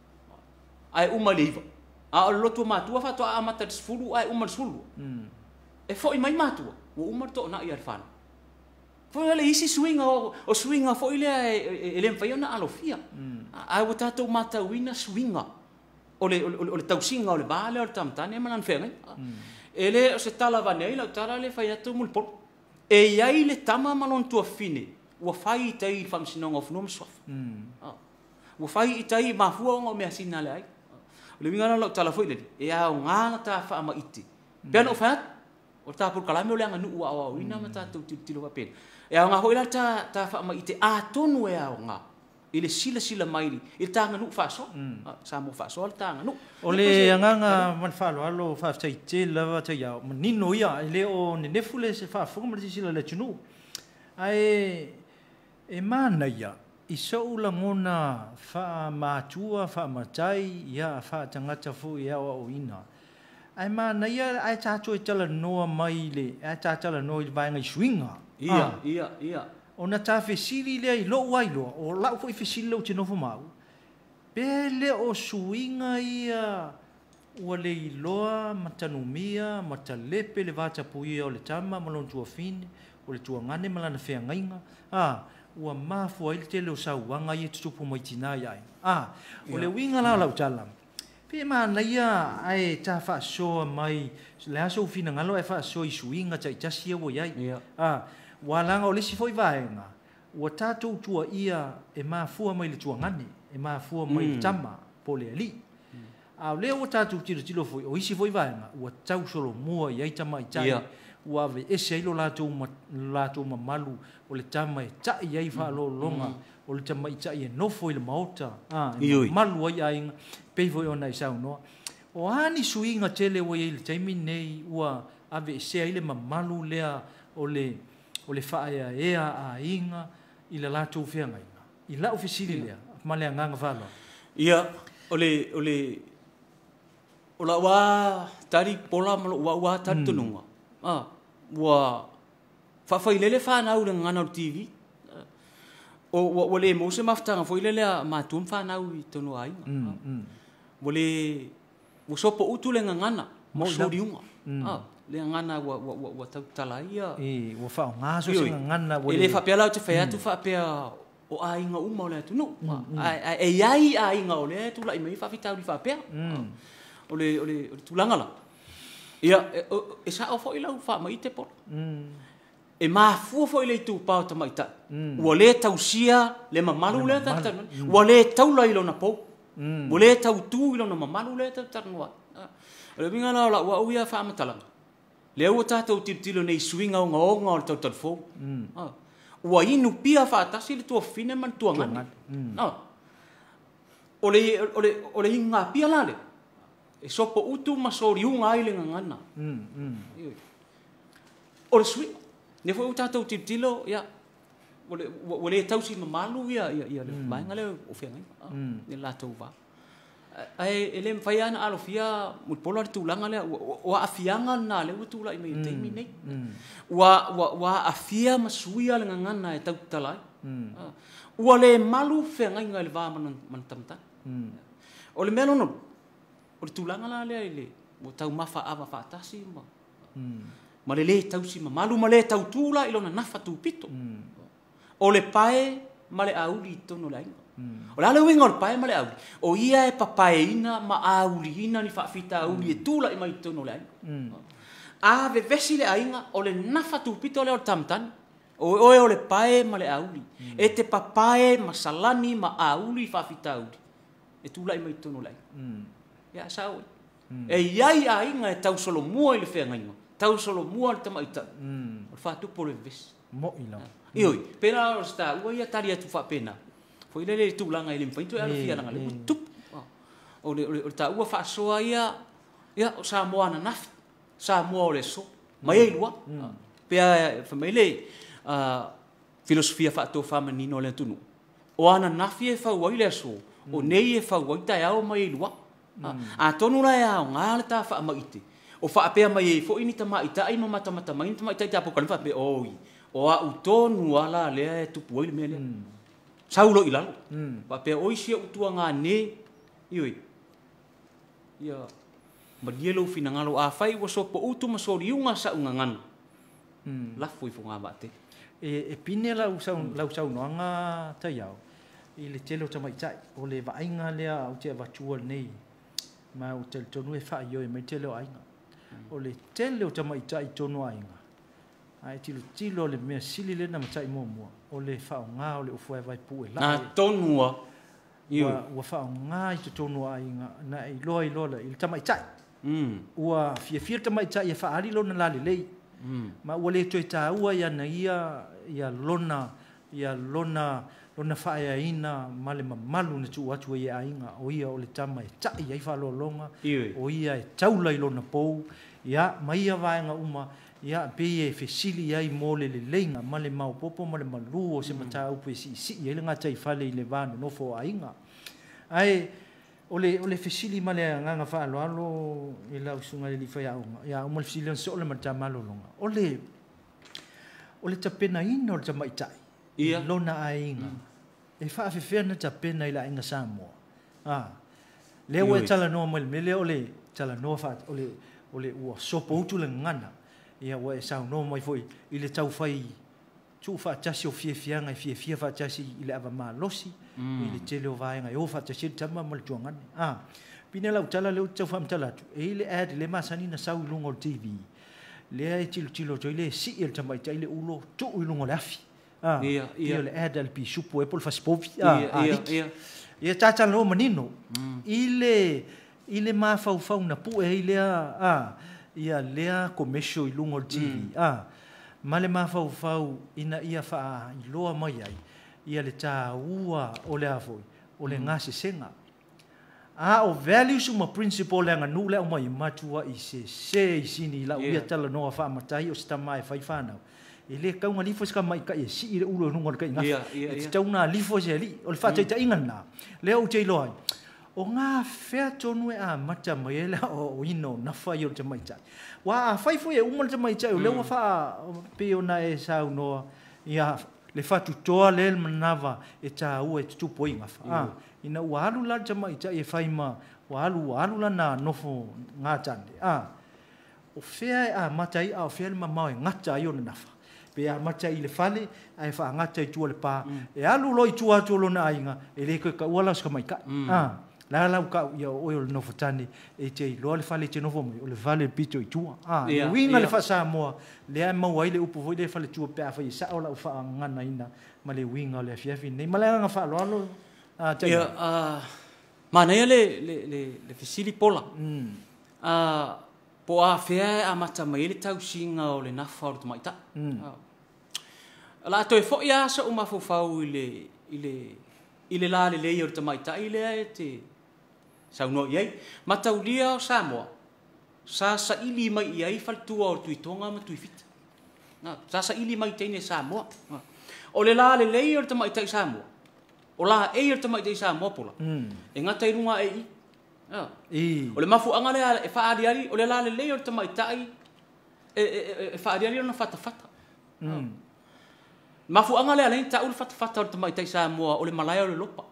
ai uma leiva a lo lotu matu fa to a matar sfulu ai uma sfulu e foi mai matu wo uma to na ia fana foi le isi swing o o swing o foi le ele fai ona alofia ai o tato mata wina swinga o le o le tausinga o le vale o tamtane manan fenga ele o se tala vanei la tala le fai atu mul por e ai le tama malon tua fine o fai tai fam sinonga of nom sof o fai tai mafua o me asina le ai le minga la tala foi le e a nga ta fa ma iti ben o fat o ta por kalame o le nganu wa wa wina mata tu tilo pa pen e nga hoila ta ta fa ma ite a tonu e a nga ile sila sila mai il ta nganu fa so sa mo fa so ta nganu ole nga nga man fa lo lo fa tai te lava te ya nino ya ile o ne nefule se fa fu mo sila le tunu ai e mana ya i so la ngona fa ma tua fa ma tai ya fa tangata fu ya o ina ai mana ya ai cha choi chala no mai le ai cha chala no vai ngai swinga ia ia ia ona ta fesili le lo wai lo o la foi fesili lo te no mau pele o swinga ia o le loa matanumia matalepe le vata pui o le tama malon tua fine o le tua ngane malana fea ngainga ah ua mafu ai te leo sau wanga i tutupu mai tina ia ah o le winga la lau talam pe ma na ia ai ta fa so mai le aso fina ngalo e fa so i swinga tai tasia wo ia ah walanga o le si foi vaenga ua tatou tua ia e mafua mai le tua ngane e mafua mai le tama po le ali a le o tatou tiro tiro foi o isi foi vaenga ua tau solo mua i ai tama i tai ua ve ese ilo latou ma latou mamalu o le tama e taʻi ai faalolologa o le tama i taʻi e nofo i le maota a malu ai aiga pei foi ona i saunoa o ani suiga tele ua iai le taimi nei ua ave ese ai le mamalu lea o le o le faaeaea aiga i le latou feagaiga i laʻu fesili lea ma le agaga faaloa ia o le o le o la wa tari pola ma wa wa tari tununga ah wa fa fa ile le fa na u ngana o T V o wa le mo se mafta fo ile le ma tum fa na u tonu ai wa le wo so po utu le ngana mo so diunga ah le ngana wa wa wa tau talaia e wa fa nga so se ngana wa le fa pela te fa tu fa pe o ai nga uma le tu no ai ai ai ai nga o le tu la i mai fa fita di fa pe o le o le tulanga la ia e sa o fo ila fa mai te por e ma fu fo ila tu pa ta mai ta o le tau sia le mamalu le ta o le tau la ilo na po o le tau tu ilo na mamalu le ta ta no o le vinga la wa o ia fa matala le o ta tau titilo nei swinga o ngo ngo tau tau fo o inu pia fa ta si le tu fine man tu ngana no o le o le o le inga pia la le e sopo utu ma sori unga ai le ngana mm mm o le sui ne foi uta tau titilo ya o le o le tau si mamalu ya ya ya le mai ngale o fe ngai ne la tau va ai ele fai ana alo fia mu polo tu langa le o afianga na le utu la i me te mi nei wa wa wa afia ma sui le ngana e tau talai o le malu fe ngai ngai va man man tamta o le melo no o le tulanga la le le o tau mafa ava fa tasi ma ma le le tau si ma malu ma le tau tula i lona nafa tu pito o le pae ma le auli tono lai o la le winga o le pae ma le auli o ia e papaeina ma auli ina ni fa fita auli e tula i mai tono lai a ve vesi le ainga o le nafa tu pito le o tamtan o o o le pae ma le auli e te papae ma salani ma auli fa fita auli e tula i mai tono lai ya sao e iai ainga e tau solo mua i le whea ngainga tau solo mua le tamaita o fa tu po le ves mo ilo ioi pena o sta ua ia tari atu fa pena fo ile le tu langa ile mfaito ya fia langa le tu o le o ta ua fa soa ia ia o sa moa na naf sa moa o le so mai ai lua pe fa mai le filosofia fa to fa manino le tunu o ana nafi e fa ua ile so o nei e fa ua ta ya o mai lua a tonu la ya nga le ta fa ma ite o fa pe mai fo ini ta mai ta ai ma mata mata mai ta mai ta po kan fa pe oi o a u tonu ala le tu puoi le mele saulo ilalo pa pe oi sia u tua nga ne ioi ia ma dielo fina ngalo a fai wo so po utu ma so riunga sa unga ngan la foi fo nga bate e e pine la usau la usau no nga ta yao i le telo ta mai tai o le va inga le au te va chua nei ma o te tonu e fa yo e mai telo ainga o le telo ta mai tai tonu ainga ai tilo tilo le me sili le na mai mo mo o le fa nga o le o foi vai pu e la na tonu io wa fa nga i te tonu ainga na i lo i lo le il ta mai tai mm ua fie fie ta mai tai e fa ali lo na la le le ma o le to ta ua ya na ia ia lona ia lona lona fa ia ina male malu na tu atu ia ainga o ia o le tama e tai ai fa lo longa o ia e taula i lona pou ia mai ia vaenga uma ia pe e fesili ai mole le lenga male mau popo male malu o se mata upu si si ia nga tai fale i le vano no fo ainga ai o le o le fesili male nga nga fa lo alo i la usunga le fa ia uma ia o le fesili so le mata malo longa o le o le tapena ina o le tama i tai ia lona ainga e fa fe fe na tapena ila inga samo ah le we tala no mo le le ole tala no fa ole ole o so po tu le ngana ia we sa no mo foi ile tau fai tu fa tasi o fie fie nga fie fie fa tasi ile ava ma losi ile tele o vai nga yo fa tasi tama mo le tuanga ah pina la tala le tau fa mtala tu e ile ad le masani na sau lungo T V le ai tilo tilo to ile si il tama ile ulo tu lungo le afi ah ia ia le adal pi supo e pol fa spovi ah ia ia ia tata no menino ile ile ma fa fa na pu e ile ah ia lea komesio i lungo T V. Ah, ma le mafaufau ina ia faa iloa mai ai, ia le tā ua o le afoi, o le ngase senga. Ah, o values uma principle le nganu le uma i matua i se se i sini la uia tala noa faa matai o sta mai fai whanau. E le kaunga lifo ska mai ka e si i le ulo nunga le kai ngafa. E te tauna lifo se li, o le whātai ta ingana. Le au te loai. O ngā whea tonu e a mata mai e la o ino na whai o te maitai. Wa a whai fo e uma le te maitai o lewa wha pe o na e sau noa ia le whatu toa le manawa e tā ua e tutupo inga wha. Ina ua alu la te maitai e whai ma ua alu ua alu la na nofo ngā tande. O whea e a matai a o whea le mamau e ngata i o na nafa. Pe a mata i le fale, ai wha ngata i tua le pā. E alu loi tua tua lona ainga, e le koe ka uala ska mai ka. La la ka ia o le nofo tane, e te i loa le fale te nofo mai, o le fale pito i tua. Le winga le wha sa moa, le ai mau ai le upo voi le fale tua pe a whai sa o la u wha ngana ina, ma le winga o le fiafi. Nei ma le anga wha alo alo. Ia, mana ia le le fisili pola. Po a whea a mata mai le tau singa o le nafa o le tamaita. La to e fo ia sa uma fo fau ile ile ile la le le o te mai tai le te sa no ye mata ulia o Samoa sa sa ili mai ia fal tua o tuitonga ma tuifit na sa sa ili mai te ne Samoa o le la le le o te mai tai Samoa o la e o te mai tai Samoa pola e ngata i runga e i o le mafu anga le e fa ari ari o le la le le o te mai tai e e fa ari ari ona fata fata mafu anga le ale ta ul fata fata o te mai tai Samoa o le malaya o le lopa.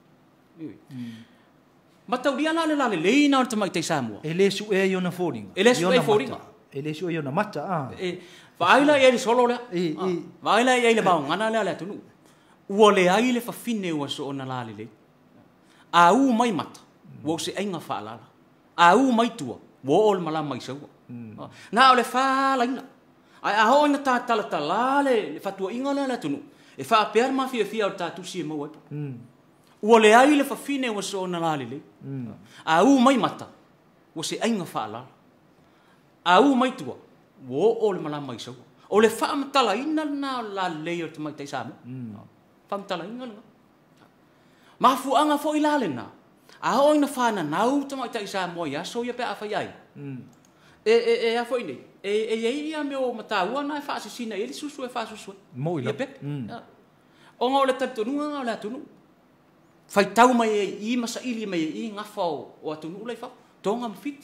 Ma tau ria la le la le leina o te mai tai Samoa. E le su e iona fōringa. E le su e fōringa. E le su e iona mata. Ah. E whaila e le solo lea. Whaila e le bao ngana lea lea tunu. Ua le ai le whawhine ua so o na la le le. A u mai mata. Ua se ainga whaalala. A u mai tua. Ua o le mala mai saua. Na o le whaala ina. Ai a ho ina ta tala tala le le fatua inga le tunu e fa per ma fia fia o ta tu si mo mm o le ai le fa fine o so na la le a u mai mata o se ainga fa la a u mai tua wo o le mala mai so o le fa tala ina na la le o te mai tai sa mo fa tala ina ma fu anga fo ila le na a ho ina fa na na u te mai tai sa mo ya so ya pe a fa ai e e e a fo ine e e ia me o mataua na fa sina ele susu e fa susu mo ila o nga le tatu nga la tunu fai tau mai i masa ili mai i nga fa o tunu le fa tonga fit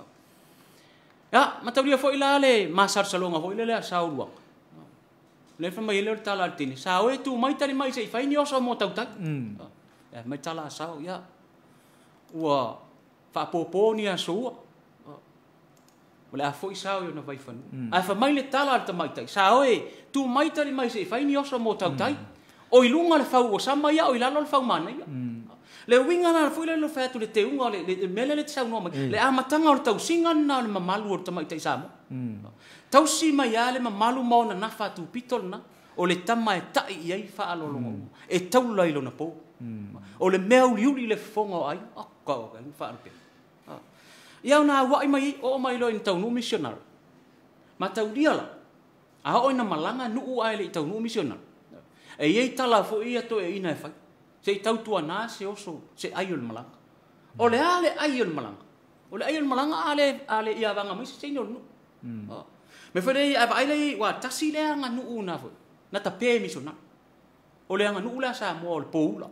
ya matauria fo ila le masar salonga fo ila le sa urwa le fa mai le tala tini sa o tu mai tari mai sei fai ni o so mo tau tak ya mai tala sa ya wa fa popo ni a so Wala a foi sao yo na vai fanu. A fa mai le tala al tamai tai. Sa oe, tu mai tali mai se fai ni oso mo tau tai. O ilunga le fau o sama ia o ilalo le fau mana ia. Le winga na foi le lo fa tu le te unga le mele le tsau no mai. Le amatanga o tau singa na le mamalu o tamai tai samo. Tau si mai ale mamalu mo na nafa tu pitol na o le tama e tai ia fa alo longo. E tau lai lo na po. O le meu liuli le fonga ai. O ka ka fa pe. Ia na wai mai o mai lo in tau nu missionar. Ma tau dia la. A o ina malanga nu u ai le tau nu missionar. E ia tala fo ia to e ina fa. Se tau tua na se oso se aiol malanga. O le ale aiol malanga. O le aiol malanga ale ale ia vanga mai se no nu. Me fa dei ai le wa tasi le nga nu u na fo. Na ta pe missionar. O le nga nu la sa mo le poula.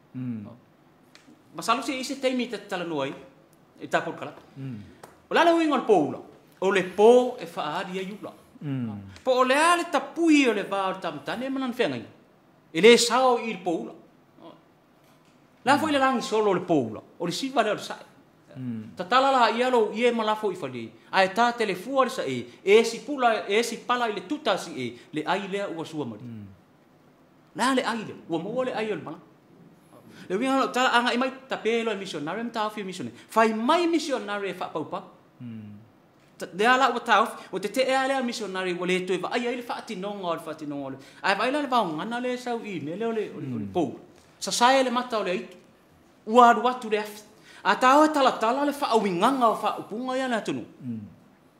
Ma salo se ise teimi te tala noi. E tapo kala. O la le winga le poula. O le po e fa aria yula. Po o le ale tapui o le va tam tane manan fenga. E le sao il poula. La foi le lang solo le poula. O le siva le sai. Ta tala la ia lo ie mala foi fali. Ai ta telefua sa e e si pula e si pala ile tuta si e le ai le o sua mari. La le ai le o mo le ai le mala. Le winga ta anga i mai ta pelo e missionary ta fi missionary fai mai missionary fa pau pa de ala o ta o te te ala missionary o le to va ai ai fa ti non or fa ti non or ai vai la va ngana le sau i ne le le po sa sai le mata o le ua ua tu le a ta o tala tala le fa winga nga fa punga ya na tunu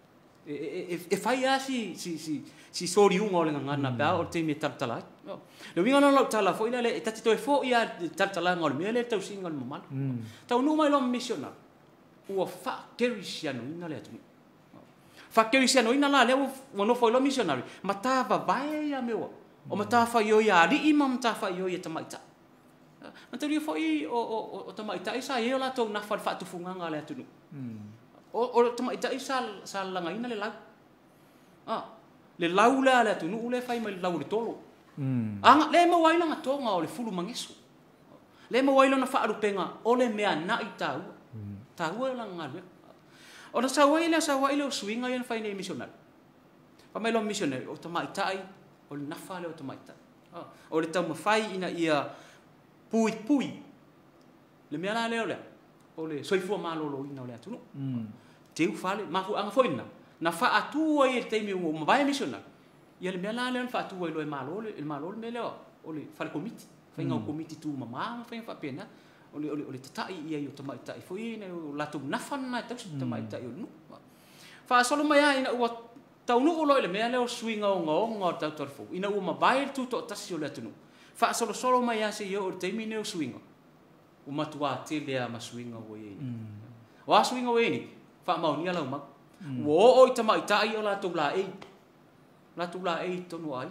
e e fai a si si si si sori un ole ngana ba o te me tartala le winga no lo tala foi le tati to fo ia tartala ngol me le tau singa mo mal tau no mai lo missiona o fa kerisiano ina le tu fa kerisiano ina la le o no foi lo missionary matava vai a meu o matava yo ya ri imam matava yo ya tamaita Nanti dia foi o o o tamaita isa ye la to na fa fa tu funga ngale tu o o tamaita isa sal la ngaina le lau ah le lau la la tu nu le fai mai lau le tolo anga le mo wai la to nga o le fulu mangesu le mo wai na fa aru penga o le mea na itau tau la ngale o na sa wai la sa wai le swinga yen fai ne missional pa mai lo missional o tamaita ai o le nafa le o tamaita o le tau mafai ina ia pui pui le mea la leo le o le soifua malolo ina o le atunu teu fale mafu anga foina na fa atua e te mi o mabai missional ia le mea la leo fa atua lo e malolo il malolo me leo o le fale komiti fa inga o komiti tu mama fa fa pena o le o le tatai ia i o tamaita i foi na o latu nafa na tau tamaita i o nu fa solo mai ina o tau nu o lo le mea leo swinga o ngo ngo tau torfo ina o mabai tu to tasi o le atunu fa solo solo mai ase yo te mine o swinga o matua te le a swinga o ye wa swinga o ni fa mau ni ala ma wo o ta mai tai o la tu la e la tu la e to no ai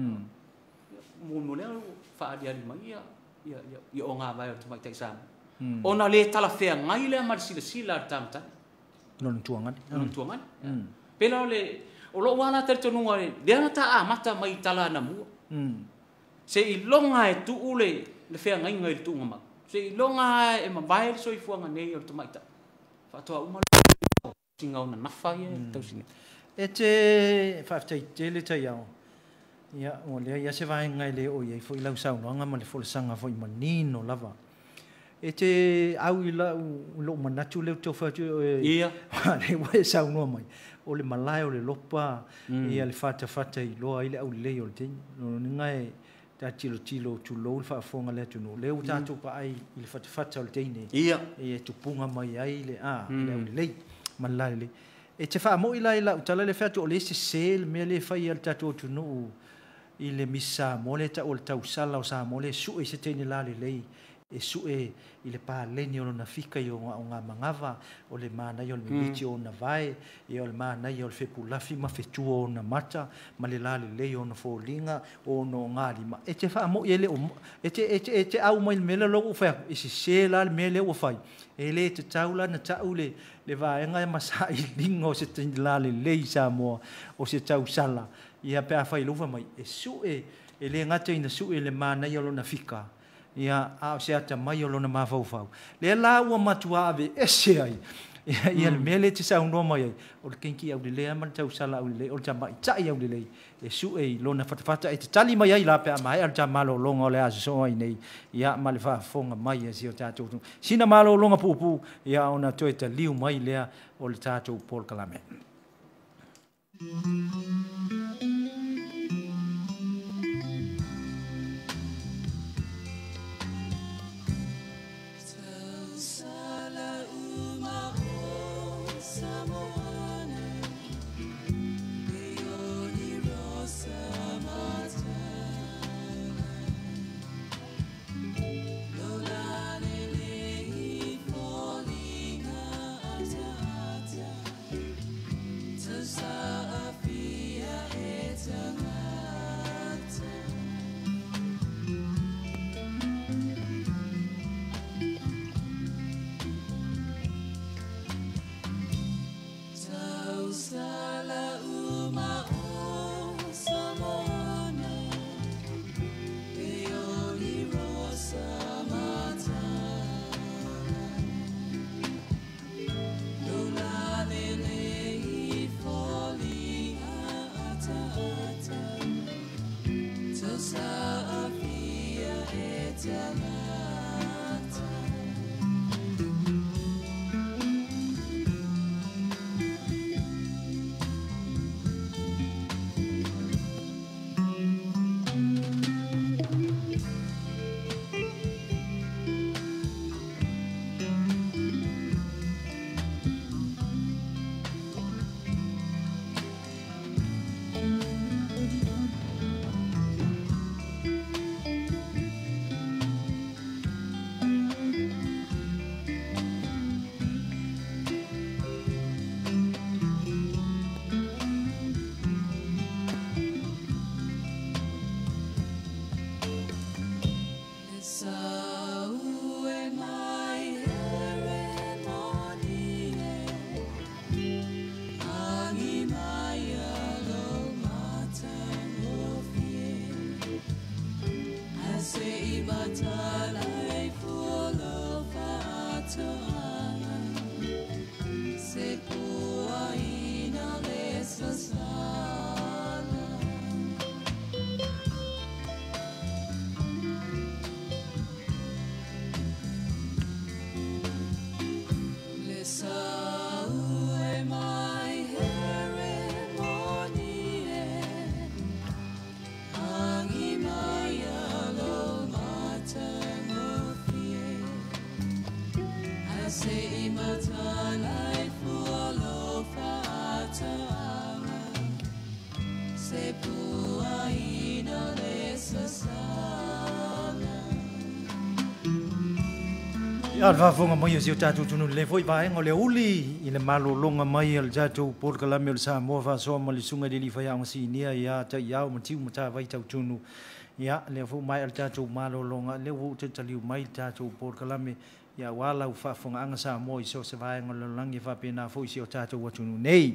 mo mo le fa dia di mai ya ya ya o nga vai o ta mai tai sam ona le tala fea ngai le mar sila sila tam ta non tuangan non tuangan pela le o lo wala ter to no ai dia ta a mata mai tala na mu se i longa e tu ule le fea ngai ngai tu ngama se i longa e ma vai so i fuanga nei o tomaita fa to uma singa una nafa ye tau sini e te fa te te le te ya ya o le ya se vai ngai le o ye foi lau sau no ngama le fo sanga foi manino lava e te au i la lo manatu le to fa tu ia le wa sau no mai o le malai o le lopa ia le fata fata i lo ai le au le o le no ngai ta tilo tilo tu lo fa fonga le tu no le u tatu pa ai il fata fata o le teine ia e tu punga mai ai le a le au le malai le e te fa mo ila ila utala le fata o le se sel me le fa ia tatu tu no i le misa mo le ta o le tau sala o sa mo le su e se teine la le le e su e i le pa leni o na fika i o ngā mangava o le mana i o le mimiti o na vai i o le mana i o le fepulafi ma fetua o na mata ma le la le lei o na fōlinga o no ngā lima e te wha mo i ele o e te, e te, e te au mai le mele logo whea e se se la le mele o whai e le te taula na tau le le vaenga e masa i linga o se te la le lei sa moa o se tau sala i a pēa whai luwa mai e su e e le ngata ina su e le mana i o lo na fika ia a se ata mai o lona mafau le la ua matua ave ese ai ia le mele te sa uno mai o le kenki au le le ama tau sala au le o le mai tai au le e su e lona fatafata e te tali mai ai la pe mai al jamalo longa le aso so ai nei ia ma le fa fonga mai e si o tatou sina malo longa pupu ia ona toita liu mai le o le tatou Paul Kalame Alva fonga mai o tatu tunu le foi vai ngo le uli i le malo longa mai al tatu por kala me sa mo fa so mo le sunga de li fa yang si nia ya ta ya mo tiu mo ta vai tau tunu ya le fu mai al tatu malo longa le wu te tali mai tatu por kala me ya wala u fa fonga anga sa mo i so se vai ngo langi fa pena foi si o tatu wa tunu nei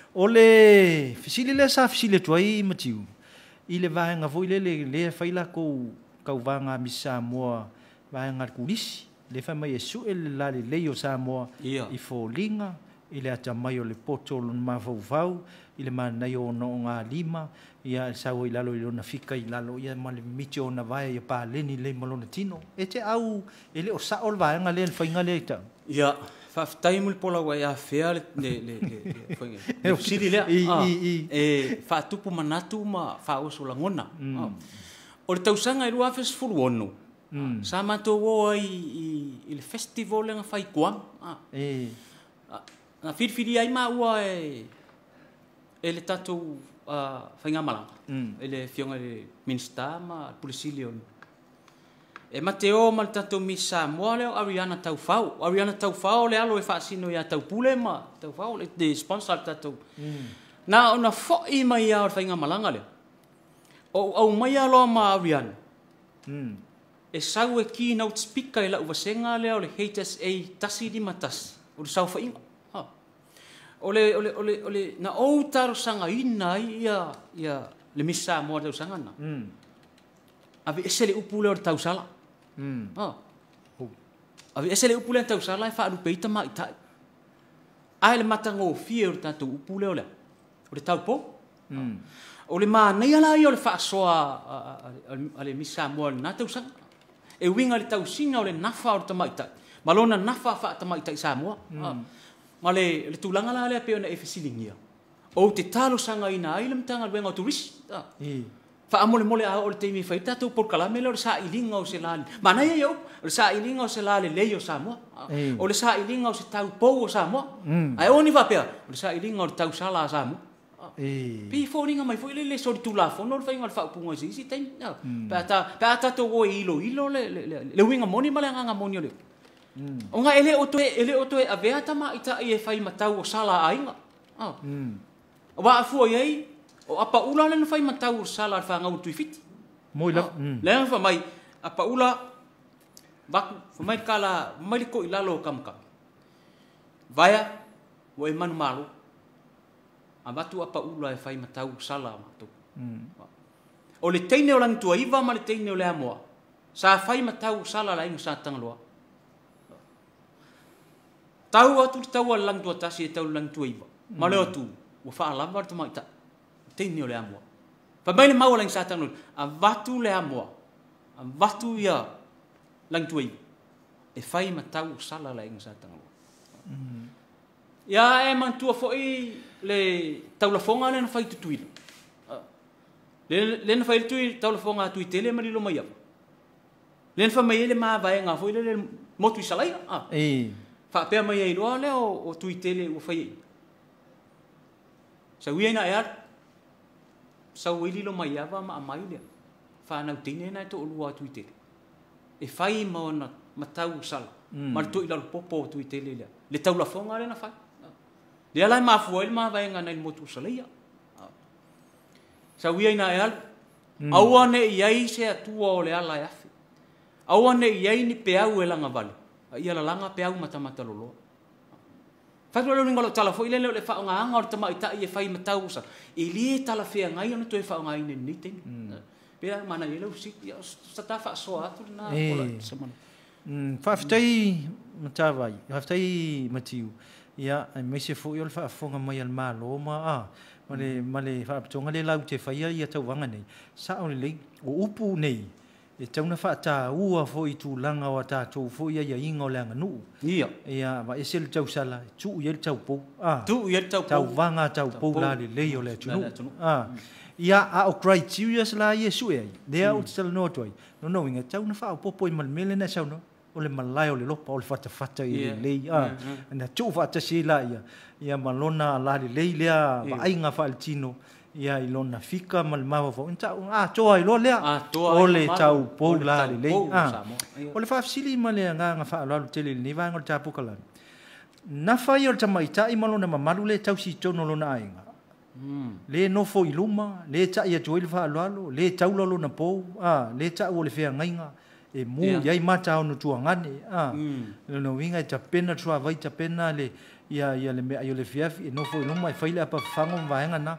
ole fisili le sa fisili toi mo tiu i le vai nga foi le le faila ko ka vanga misa mo vai nga kulisi le fa mai su el la le leo sa mo i fo linga i le ata mai o le poto lo ma fo fau i le mana yo no nga lima ia sa o i lalo i na fika i lalo ia ma le mitio na vai ia pa leni le malona tino e te au e le o sa ol va nga le fa nga le ta ia fa tai mul pola wa ia fea le le le foi e siri le e fa tupu manatu ma fa o so la ngona o le tausanga i lua fes fulu ono Mm. Sama to wo i il festival nga fai kuam ah eh na fir firi ai ma wa e ele tatu a fai nga mala mm. ele fionga le minsta ma pulisilion e mateo mal tatu misa mo le Ariana tau fau Ariana tau fau le alo e fa sino ya tau pule ma tau fau le de sponsor tatu mm. na ona fo i mai ya fai nga malanga le o au mai alo ma Ariana mm. e sau e ki na utspika ila uvasenga leo le H S A tasi di matas o le sau fa inga ha ole ole ole ole na o taro sanga ina ia ia le misa mo de sanga na mm ave esele upule o tau sala mm ha ave esele upule o tau sala fa lu peita ma ita ai le matango fie o tatu upule ole o le tau po mm o le ma nei ala ia le fa soa ale misa mo na tau sanga e winga le tau singa o le nafa o le tamaita. Malona nafa fa tamaita i Samoa. Mm. Ma le, le tūlanga la lea peo na e fesilingia. O te talo sanga ina ai le mtanga le wenga o turisi. Mm. Fa amole mole a o le teimi fai tatou por kalame le o le sa ilinga o se lale. Ma nai e o, o le sa ilinga o se lale lei o Samoa. Mm. O le sa ilinga o se tau pou o Samoa. Mm. Ai o ni va pea, o le sa ilinga o le tau sala a Samoa. Eh. Pi foringa mai foi le le sori tu la fono le fainga le fa punga si si tem. Pa ta pa ta to o ilo ilo le le le winga moni male nga moni le. Mm. O nga ele o to ele o to a vea tama ita e fai matau o sala ainga. Ah. Mm. Wa fu ye o apa ula le fai matau o sala fa nga utu fit. Moi la. Le fa mai apa ula baku fa mai kala mai ko ilalo kam kam. Vaya o e manu malu. Abatu apa ula e fai matau sala matu. Mm. O le teine o lang tua iwa ma le teine o le amoa. Sa fai matau sala la inga sa tangaloa. Tau atu le tau ala lang tua tasi e tau lang tua iwa. Ma leo tu, wa faa lava ta maita. Teine o le amoa. Pa mai le mau lang sa tangaloa. Abatu le amoa. Abatu ia lang tua iwa. E fai matau sala la inga sa tangaloa. Mm. Ya e mantua foi le taula fonga le na fai tutuila. Le le na fai tutuila taula fonga tuitele ma lilo mai apa. Le na fa mai le ma vai nga foi le motu salai. Ah. Eh. Fa pe mai ai lo le o tuitele o fai. Sa wi na ya. Sa wi lilo mai apa ma mai le. Fa na tine na to lua tuitele. E fai ma na matau sala. Ma to ila popo tuitele le. Le taula fonga le na fai. Dia lai mafu el ma vai ngana il motu salia. Sa wi ina al. Awane iai se atua o le ala yafi. Awane iai ni peau e langa vale. Ia la langa peau mata mata lolo. Fa lo ngolo tala fo ile le fa nga nga o tama ita i fai matau sa. Ili tala fe nga i no to fa nga i ni ten. Pea mana ia lau sik ia sa ta fa so atu na Eh. pola sa mana. Mm, whawhitai matawai, whawhitai matiu. Ia, ai mai se fo i ol whaafonga mai al malo ma a. Male, male whaapatonga le lau te whaia ia tau wanga nei. Sa o le lei, o upu nei. E tauna whaata ua fo i tū langa o a tātou fo ia ia inga o le anga nuu. Ia. Ia, wa e selu tau sala, tu i el tau pou. Ah, Tu ia tau tau pou. wanga tau pou pou. la le lei o le La le tunu. atunu. Ah, ia a o criteria la ia su e ai. Lea o te tala no toi. No no inga tau na wha o popo i malmele na sau no. O le malai o le lopa o le whata whata i le Yeah. lei. Ah, Yeah, yeah. na tu whata si la ia. Ia malona la le lei lea, Yeah. wa ai ngā wha al tino. Ia i lona fika mal mawa fo. Inta, ah, toa i lo lea. Ah, toa O ai le malu. tau O pou le la tau le lei. pou, Ah, Samoa. Ia. o le whaafsili ma le ngā ngā wha alo tele ni vanga o le tāpukalani. Na whai o le tamaita i malona mamalu le tau si tono lona ainga. Mm. Le nofo i luma, le ta ia tuai le whaaloalo, le taulalo na pou, ah, le ta o le whea ngainga, e mu, Yeah. iai mata o no tua ngane, ah, Mm. le no winga i ta pena tua vai ta pena le, ia, ia le mea, ia le whiafi, e nofo i luma, e whaile apa whango mwaenga na,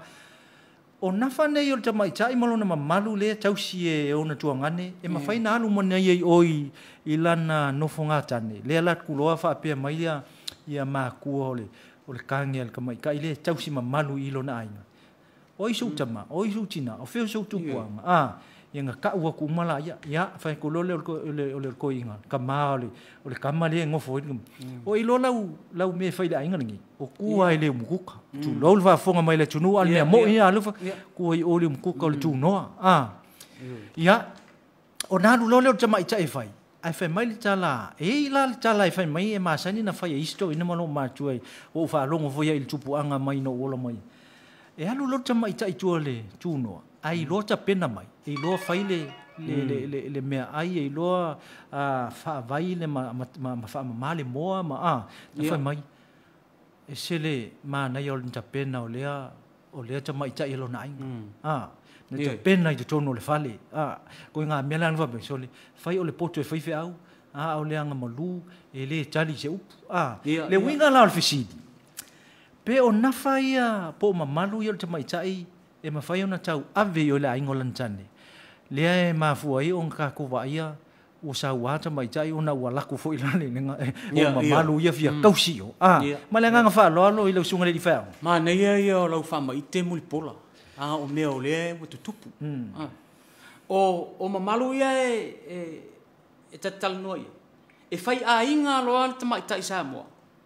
o na whanei o le tamaita i malona mamalu le tau si e o na tua ngane, e ma Yeah. whaina alu mona iai oi i lana nofo ngā tane, le alat kuloa wha apea mai ia, ia maa kua o le, o le kange al kamai ka ile tau si mamalu i lona ainga. O isu tama, o isu tina, o feo sau tupuanga. Ah, ia nga ka ua kumala ia, ia, whai ko lole o le o le ko inga, ka maa o le, o le kama le ngofo i O ilo lau, lau me whai le ainga nangi, o kua i le umukuka. Tu lol va fonga mai le tunu al mea Yeah, mo yeah. ia alufa, Yeah. kua i o le umukuka o le tu noa. Ah, ia, o nalu lole o tama ita e whai. Ai whai mai le tala, e la le tala e whai mai e maasani na whai e isto ina malo mātua e o whaalongo fwoi il tupu anga mai no ola mai. E alu lo tama ita i tua le tūnoa, ai loa ta pena mai, e loa whai le, le, le, le, le mea ai, e loa uh, wha vai le ma, ma, ma, ma, ma, ma le moa, ma a, na Yeah. whai mai. E se le ma nei o le ta pena o lea, o lea tama ita i lo na inga. Mm. Ah, na te Yeah. pena i te tono o le whale. Ah, ko ngā mea lana whape, so le whai o le poto e whaiwhi au, ah, o le anga malu, e le tali se upu. Ah, Yeah, le yeah. winga la o le whisidi. Pe o na whaia po ma malu i o le tamaitai, e ma whai o na tau ave i o le aingo lantane. Lea e ma fua i o ngā kua ia, o sa ua tamaitai o na ua laku fo i lale, o Yeah, ma yeah. malu ia fia Mm. kausi o. Ah, Yeah. ma le nganga wha alo i lau sunga le di whao. Ma nei ia ia o lau whama i te muli pola. Ah, o mea o le o te tupu. Mm. Ah. O, o mamalu ia e, e, e tatala noa ia. E whai a inga loa le tamaita i Samoa.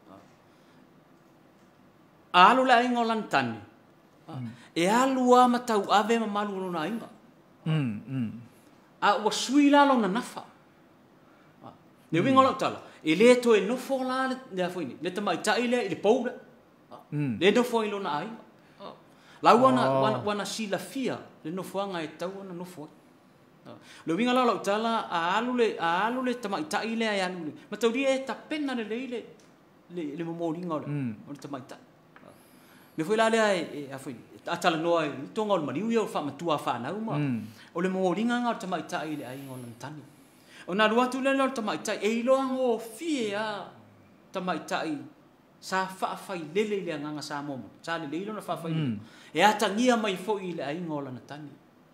A alu le ainga o lantani. Ah. E alu a matau ave mamalu lo na inga. Mm, mm. A ua sui la lo na nafa. Ah. Ne winga lo tala. E le to e nofo la le le afoini. Le tamaita i le i le poura. Mm. Le nofo i lo na ainga. Lau wana, Oh. wana, wana sila fia, le nofo anga e tau ana nofo. Le winga la lau tala, a alu le, a alu le tamaita i le a alu le. Ma tau ria e ta pena le le le, le, le momoringa o le, Mm. o le tamaita. Me foi la le e, a foi, a tala noa e, tonga o le mariu ia o wha matua wha nau ma. Mm. O le momoringa nga o le tamaita i le a inga o le tani. O na ruatu le le tamaita e ilo anga o fie a tamaita i sa whaafai lele le nganga sa momo. Sa le leilo na whaafai lele. Mm. E atangia mai fo i le a inga o lana tani.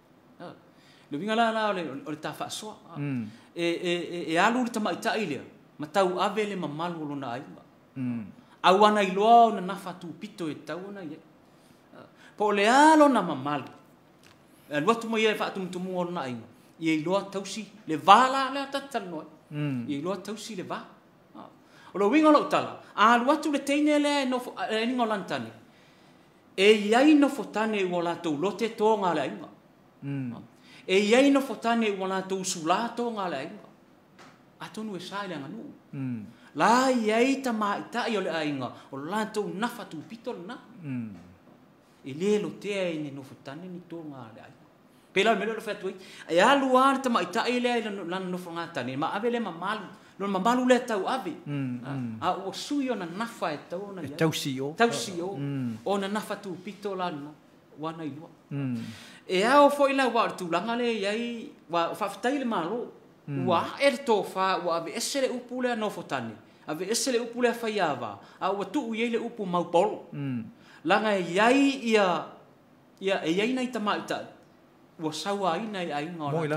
Le winga la la o le, o le ta whaasoa. Mm. E, e, e, e alu le tamaita i lea. Ma tau ave le mamalu o lona ainga. Mm. Au ana i loa o na nafa tu pito e tau ana ia. Po le alo na mamalu. E luatu mai e whaatumutumu o lona ainga. I e loa tausi le vala le atatal noa. Mm. I e loa tausi le va. O lo winga lo tala. A luatu le teine le no e ningo lantani. E iai no fotane ua lātou lote tō ngā le ainga. Mm. E iai no fotane ua lātou sula tō ngā le ainga. A tonu e sai le nganu. Mm. La iai ta maitai o le ainga. O lātou nafa tu pito na. Mm. E le lo te e ne no fotane ni tō ngā le ainga. Pela me lo fetui. E alu ar ta maitai le lan no fonga tani. Ma ave le mamalu. Lo mamalu le tau ave. Mm, mm. A o sui o na nafa e tau na E iai. tausi o. Tausi o. Mm. O na nafa tu pito lana. Wana ilua. Mm. E ao fo ila wa tu langa le iai wa fa fatai le malo. Wa er to fa wa ave esere upule no fotani. Ave esere upule fa iava. A wa tu iai le upu mau polo. Mm. Langa iai ia ia e iai nei tamaita. ua saua ina i ai ngā Moi la.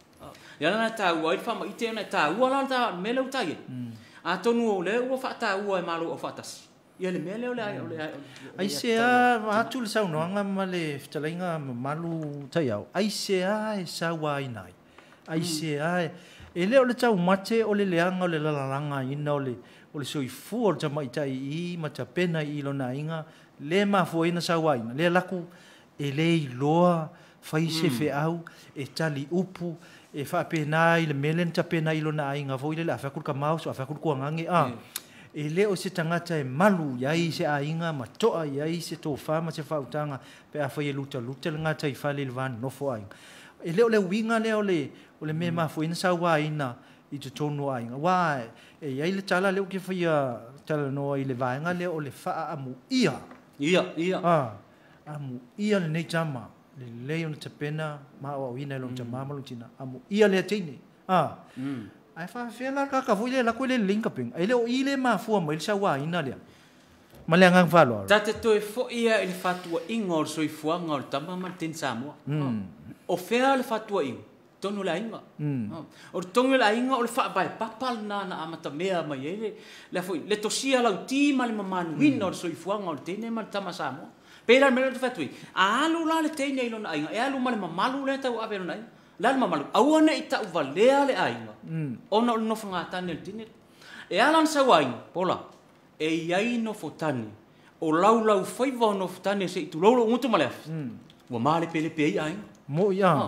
Ia na ta ua i whama i te na ta ua la ta me lau tai. A tonu o le ua wha ta ua e malo o whatasi. Ia le me leo le ai o le ai. Ai se a atu le sau noanga ma le fitalainga malu tai au. Ai se a e saua ai nai. Ai se a e e leo le tau mate o le leanga o le lalalanga ina o le o le soifu o le tamaitai i ma ta pena i lona inga le mafua ina saua ina. Le laku e le iloa fai se fe au e tali upu e fa pena i le melen ta pena i lona inga vo ile la fa kur ka mouse o fa kur ko ngangi a e le o se tangata e malu ia i se ainga ma toa ia i se to fa ma se fa utanga pe a fa i luta luta ngata i fa le van no fo ainga e le o le winga le o le o le me mafua ina saua ina i te tonu ainga wa e ia i le tala le o ke fa ia tala no i le vaenga le o le fa amu ia Ia, ia. ah amu ia le nei tama le lei ona tapena ma o ina lo tama ma lo tina amu ia le tini ah ai fa fela ka ka voi le la ko le link ping ai le o ile ma fu ma il sawa ina le ma le ngang falo Ta te toe fo ia il fatua ingor so i fuanga o tama ma tin Samoa. O fea le fatua ing. Tonu la inga. O tonu la inga o le fa bai papal na na amata mea mai ele. Le foi le tosia la uti ma le mamanu win o so i fuanga o tene ma tama Samoa. Pera me le fatui. A alu la le tene ilo na inga. E alu ma le mamalu le tau ave na. La le mamalu. Au na i tau valea le ainga. Ona o no fanga tane le tine. E alan sa wain pola. E iai no fotani. O lau lau faiva no fotani se tu lolo ngutu malef. Wa male pele pe ai. mo ya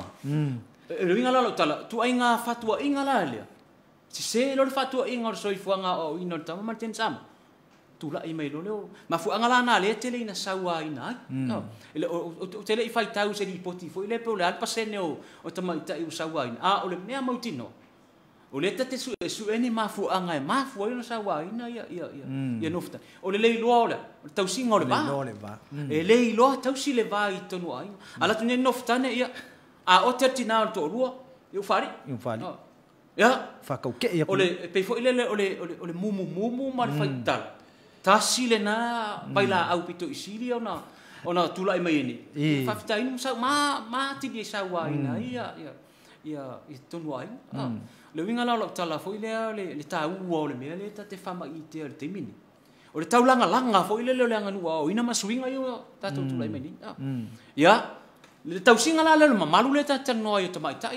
E ringa la tala tu ai nga fatua inga la le. Si se lo fatua inga so i fuanga o ino tama ma ten sam. Tu la i mai lo le. Ma fu anga la na le tele ina saua ina. Ele o tele i fai tau se di poti fo ile pe o le alpa sene o o tama ita i saua ina. A o le mea mautino. O le tate su su eni mafu anga e mafu ina saua ina ia ia ia. Ia nofta. O le lei loa ole. O tau singa ole ba. le va E lei loa tau si le va i tonu ai. Ala tu ne nofta ne ia. A o te tina o to rua. Eu fari. eu fali Ia. fa ka ke ia O le pe fo ile le o le o le mumu mumu ma le fai tal. Ta sile na baila au pito isili ona ona tula i mai ni. Fa fita inu sa ma ma ti di sa wa ina ia ia ia i tonu ai. Le winga la tala fo ile le le ta u o le me le ta te fama i te le te mini. O le tau langa langa fo ile le langa nu o ina ma swinga yo ta tu tula i mai ni. Ia. Le tau singa la le mamalu le ta tano ai to mai tai.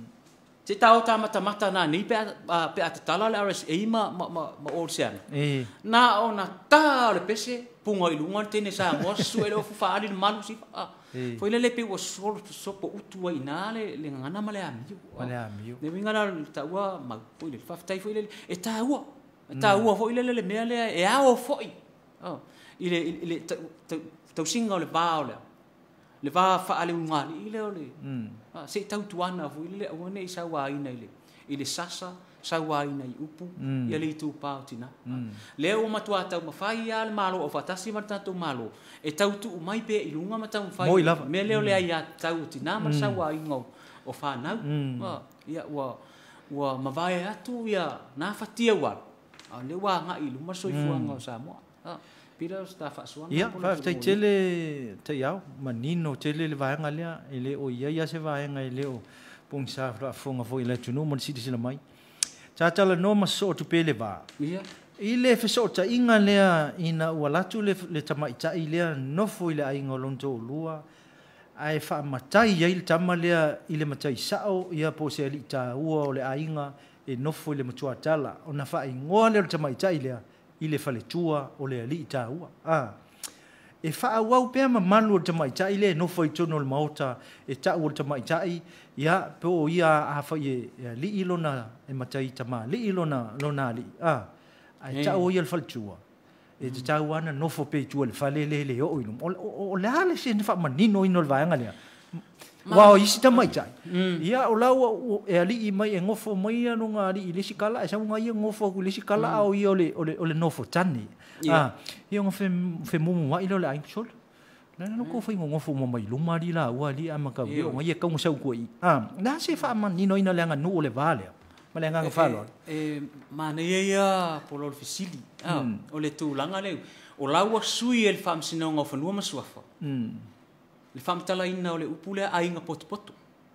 Te tau ta mata mata na ni pe pe at tala le R S A ma ma ma ocean. e Na ona ta le pese punga i lunga tene sa mo su ele fu fa ali malu si. Foi le le pe o so so po utu ai na le le ngana ma le ami. wale ami Ne winga la ta wa ma po le fa tai foi le e ta wa. Ta wa foi le le me le e a o foi. Oh. Ile ile tau singa le ba le. Le va fa ale unga ile ole. Ah se tau tuana fu ile o ne sa wa ina ile. Ile sasa sa wa ina i upu ia le tu pa tina. Le o matua tau mafai al malo o fatasi marta tu malo. E tau tu mai pe i lunga mata mafai. Me le ole ai tau tina ma sa wa ingo o fa na. Ah ia wa wa mavai atu ia na fatia wa. Ah le wa nga i luma so i fuanga sa mo. Ah Pira sta fa suana. ia fa te tele te iau manino tele le vaenga lea ele o ia ia se vaenga ele o pung sa fra fonga fo ile tunu mon siti sila mai ta tala no ma so tu pele ba Ia. ile fe so ta inga lea ina wala tu le le tama ita ile no fo ile ai ngolonto lua ai fa matai ia ile tama lea ile matai sao ia po se ali ta ua o le ainga e no fo ile matua tala ona fa ingoa le tama ita ile ile fale tua o le ali ta ua ah e fa au pe ma malu o tama ita ile no foi tono le mauta e ta o tama ita ia po ia a fa ye li ilona e matai tama li ilona lona li ah ai ta o ia fale tua e te ta wana no fo pe tua le fale le le o ino o le ale se fa manino ino le vaanga le Wow, isi tama ita. Ia o lau e ali i mai e ngofo mai anu ngā ali i lesi kala. E sa mga ia ngofo ku lesi kala au ia ole, ole, ole nofo tani. Ah, ia ngofo fe mumu wa ilo le aing sol. Nana no ko fa ngofo mo mai luma li la ua li ama ka ia ia ka ngosau ko i. Ah, na se fa man nino ina le anga nu ole vale. Ma le anga fa lo. E mana ia polo fisili. Ah, ole tu langa le. O lau sui el fam sino ngofo nu ma suafa. Mm. Le fam tala ina ole upule ainga pot pot.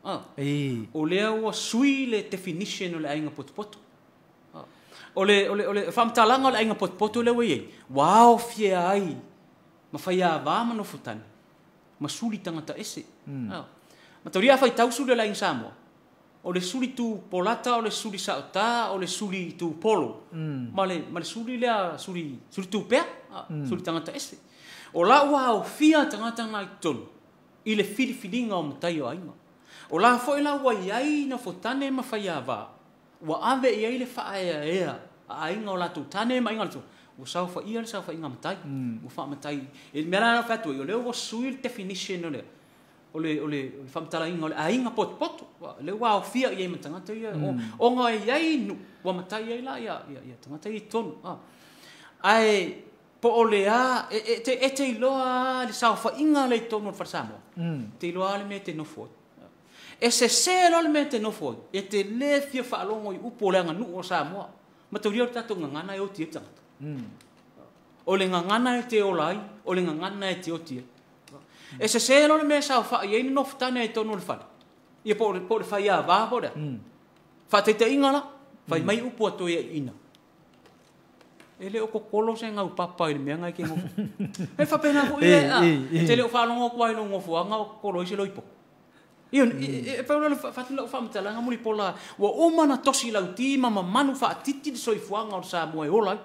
E. O lea ua sui le definition o le ainga potopoto. O le, o le, o le whamtalanga o le ainga potopoto le wei. Wow, fia ai. Ma whaia vāma no futani. Ma suri tangata ese. Ma tauria whai tau suri la inga Samoa. O le suri tu polata, o le suri saota, o le suri tu polo. Ma le, ma le suri lea, suri, suri tu pea. Suri tangata ese. O la ua o fia tangata ngai tonu. I le filifilinga o matai o ainga. O la foi la wa iai na fotane ma faia va. Wa ave iai le fa ea ea. A inga o la tu tane ma inga tu. O sa fa ia sa fa inga matai. O fa matai. E mera na fa tu o le o suil definition o le. O le o le fa matala inga o le a inga pot pot. Le wa o fia iai matanga tu ia. O nga iai nu wa matai iai la ia ia ia tanga tai ton. Ai po o le a e te e te loa le sa fa inga le ton fa samo. Te loa le me te no fo. E se se lo le mete no foi e te le fia fa longo i upo le nganu o Samoa ma te rio tato ngana e o tie tanga o le ngana e te olai o le ngana e te o tie e se se lo le me sa fa i no ftane e tonu le fa i po po le fa ia va po le fa te te ingala fa mai upo to e ina ele o kokolo se ngau papa i me nga ke ngo e fa pena ko e te le fa longo kwa i longo fo nga ko lo se lo ipo Ion, e pa ona fatu la fam tala ngamuli pola wa o mana tosi lau ti mama manu fa titi de soifuanga o sa mo e ola.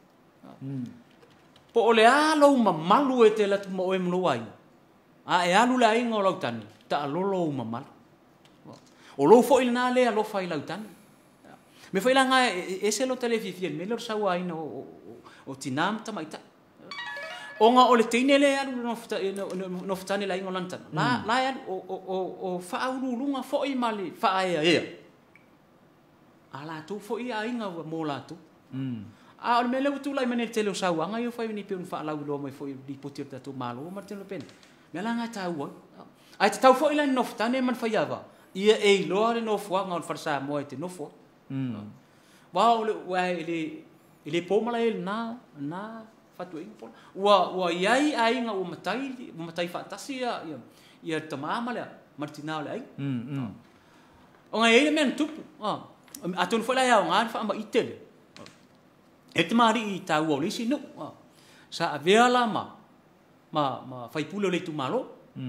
Po ole alo ma malu e te la tu mo e mlo ai. A e alu la inga o lau tani, ta lolo ma mal. O lo fo il na le alo fa i lau tani. Me foi la nga e se lo televisión, me lo sa wa ina o o tinam ta mai ta. O nga o le teine le alu no fta no ftane la ingo lanta la la ya o o o fa aulu lunga fo i mali fa ia ia ala tu fo ia inga mo la tu a o me le tu la mene tele sa wa nga yo fa ni pe un fa la lo mo fo di potir ta tu malo ma te lo pen me la nga ta wa ai te tau fo ila no ftane man fa ia va ia e lo le no fo nga fa sa mo te no fo wa o le wa ele ele po mala el na na fatu ing pol wa wa iai ai nga o matai o matai fantasi ya ya tamama le martina le ai mm o nga ele men tupu ah atun fola ya nga fa ma itel et mari ta wo li sinu sa avela ma ma ma fai pulo le tu malo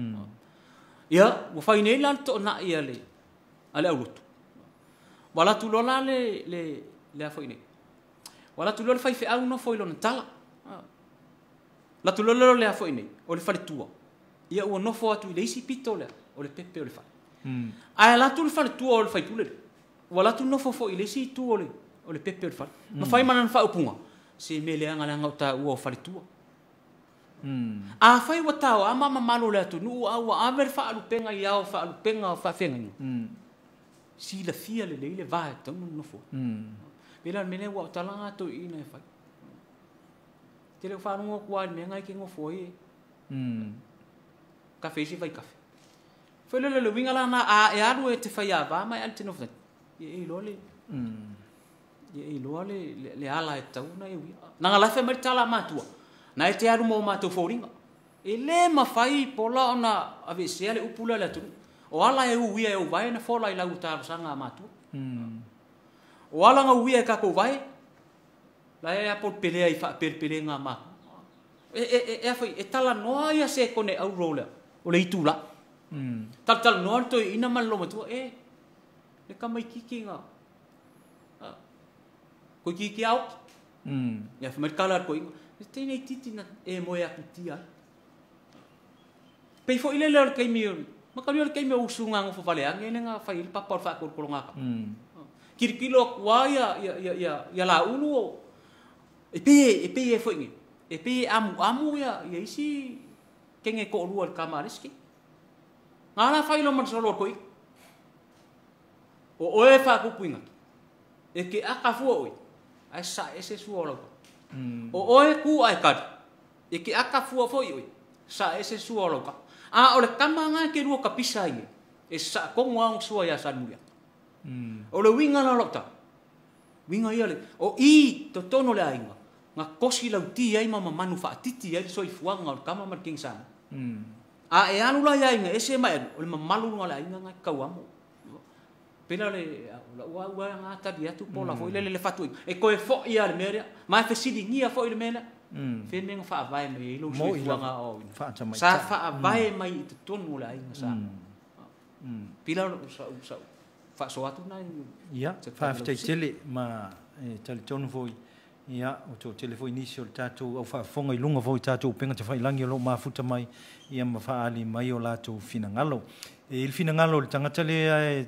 ya wo fai nei lan to na ia le ale aulut wala tu lola le le le foi nei wala tu lola fai fe au no foi lo tala la tu lolo le afo ine o le fale tua ia o no fo atu le isi pito le o le pepe o le fale mm ai la tu le fale tua o le fai pule wala tu no fo fo ile si tu o le o le pepe o le fale ma fai manan fa upunga se me le anga nga ta o fale tua mm a fai wa tao a mama malo le tu nu a wa aver fa lu penga ia o fa lu penga fa fenga mm si la fia le le va tu no fo mm bela me le wa talanga to ina fai te le fa no kwa me ngai ke ngo foi mm café si vai café foi le le winga la na a e aru e te fai ava mai ante no fa e lo le mm e lo le le ala e tau na e wi na ngala fe mer tala matua na e te aru mo matu foringa e le ma fai pola ona ave se le upula le tu o ala e wi e o vai na fola i la uta sanga matu mm o ala nga wi e ka ko vai la e apo pele ai fa per pele nga ma e e e fa e tala no ia se kone au rola o le itula mm tal tal no to ina mal lo matu e le kamai kiki nga ko kiki au mm ya fa merkala ko te nei titi na e mo ya kitia pe fo ile le kai mi ma ka le kai mi usunga ngo fa vale ang ene nga fa il papa fa ko ko nga mm kirkilo wa ya ya ya ya la ulu e pe e pe e foi ngi e pe amu amu ya ya isi kenge ko rual kamariski ngala fai lo man solo koi o o e fa ku puinga e ke aka fu oi ai sa ese su olo o o e ku ai kad e ke aka fu foi oi sa ese su olo ka a o le kamanga ke ru ka pisai e sa ko ngong su ya sanuya o le winga na lota winga ia le o i to tono le ainga nga kosi lau ti ai mama manu fa titi ai soi fuanga o kama mar king san mm A e anu la ia inga ese mai o le mamalu ngala inga ngai kauamo. Pela le la ua ua nga ta dia tu pola fo ile le fatu. E ko e fo ia le mere, mai fe sidi ngia fo ile mele. Fe menga fa vai mai lo so fuanga o. Sa fa vai mai te tonu la inga sa. Pela sa sa fa so atu na. Ia, fa te tele ma e tele tonu foi. Ia, o tō telefo initial tātou au whaafonga i lunga fōi tātou penga te whailangi o lo mafuta mai ia ma whaali mai o lātou whinangalo. E il whinangalo le tangata lea e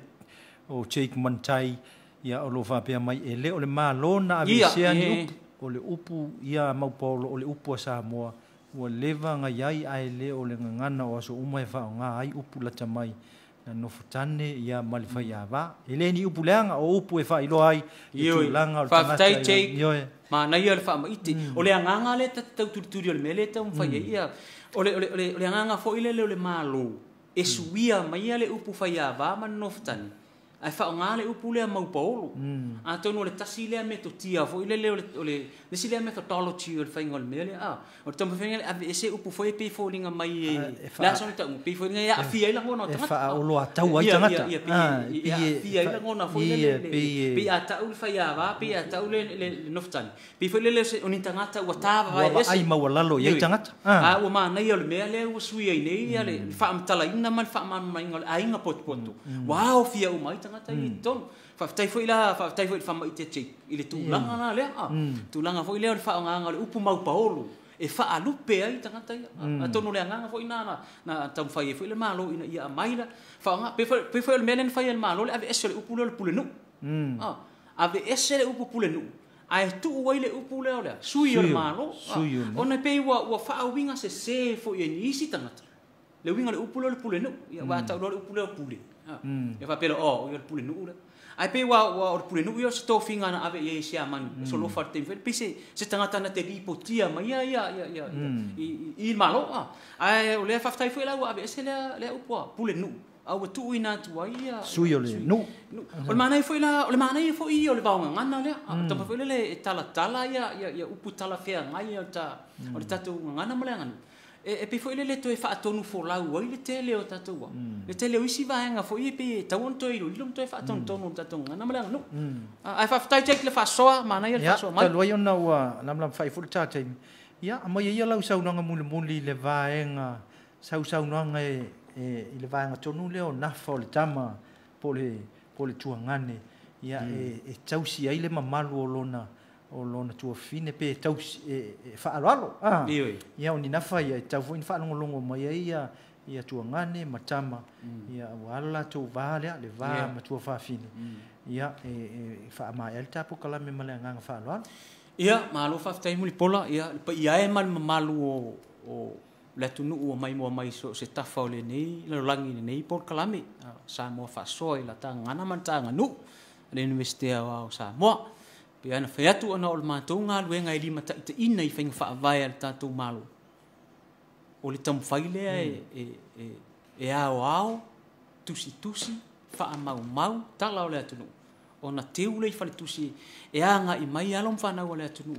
o Jake Mantai ia o lo whapea mai e le o le maa lona a visea ni upu. O le upu ia maupolo o le upu a Samoa. Ua lewa nga iai ai le o le ngangana o aso umai whao ngā ai upu lata mai. Na nofutane ia mali whai awa. E le ni upu leanga o upu e whai lo ai. I tu langa o le tangata ia. Ma na ia le fa iti o le anganga le tau tuturi o le mele tau fai ia o le o le o le anganga fo ile le o le malo e suia mai le upu fai ava ma noftani ai fa ngale upu le mau polo a tonu le tasi le me to tia fo ile le o le le si le methodology o le fai ngol mele a o tamu fai ngale ese upu fo e pe fo linga mai la so ta pe fo linga ia fia ila ngona ta fa o lo atau ai tangata ah fia ila ngona fo ile pe a ta ul fai ava pe a ta ul le noftani pe fo le oni tangata o tava vai ese ai mau lalo ia tangata a o ma na ia le mele o sui ai nei ia le fa am tala ina man fa man mai ngol ai nga pot poto wow fia o mai ngata i ton fa tai foi la fa tai foi fa mai te che ile tu langa na le a tu langa foi le fa nga le upu mau paolo e fa alupe ai tangata ia a tonu le nga foi na na tam fai foi le malo ina ia mai la fa nga pe pe foi le menen fai le malo le ave ese le upu le pule nu ah ave ese le upu pule nu ai tu wai le upu le ole sui le malo ona pe wa wa fa winga se se foi ni isi tangata le winga le upu le pule nu ia wa ta le upu le pule e fa pelo o il pule nu ai pe wa wa o pule nu io sto finga na ave ye sia man so lo farte fe pise se tangata na te lipo tia ma ia ia ia ia il malo ai o le fa tai foi la wa ave se le le upo pule nu au tu ina tu ia sui le nu o mana foi la o mana foi io le baunga ngana le ta foi le tala tala ia ia upu tala fe ngai ta o le tatu ngana male ngana e pe foi le to e fa tonu fo la o le tele o tatu wa le tele o isi va nga fo i pe ta won to i lo to e fa tonu tonu tatu na mala no ai fa tai check le fa so mana ia fa so mai lo yo na wa lam lam fai full chat ia mo ia la usau nga mul muli le va nga sau sau nga e le va nga tonu le o na fo le tama po le po le tuangane ia e e tausi ai le mamalu o lona o lona tua fine pe tau e fa alo ah ia oni na fa ia tau foi fa longo longo mai ia ia tua ngane matama ia wala tu vale le va ma tua fa fine ia e fa mai el tapo kala me male nga fa alo ia malo fa tai muli pola ia pa ia e mal malu o o la tunu o mai mo mai so se tafa le nei le langi nei por kala me sa mo fa so la ta ngana man ta nganu le universite wa sa mo pe ana fa atu ana o matou nga luenga i lima ta ina i fainga fa vai al tatu malo o le tam faile e e e ao ao tusi tusi fa mau mau tala o le atu ona teu le fa tusi e anga i mai alom fa na o le atu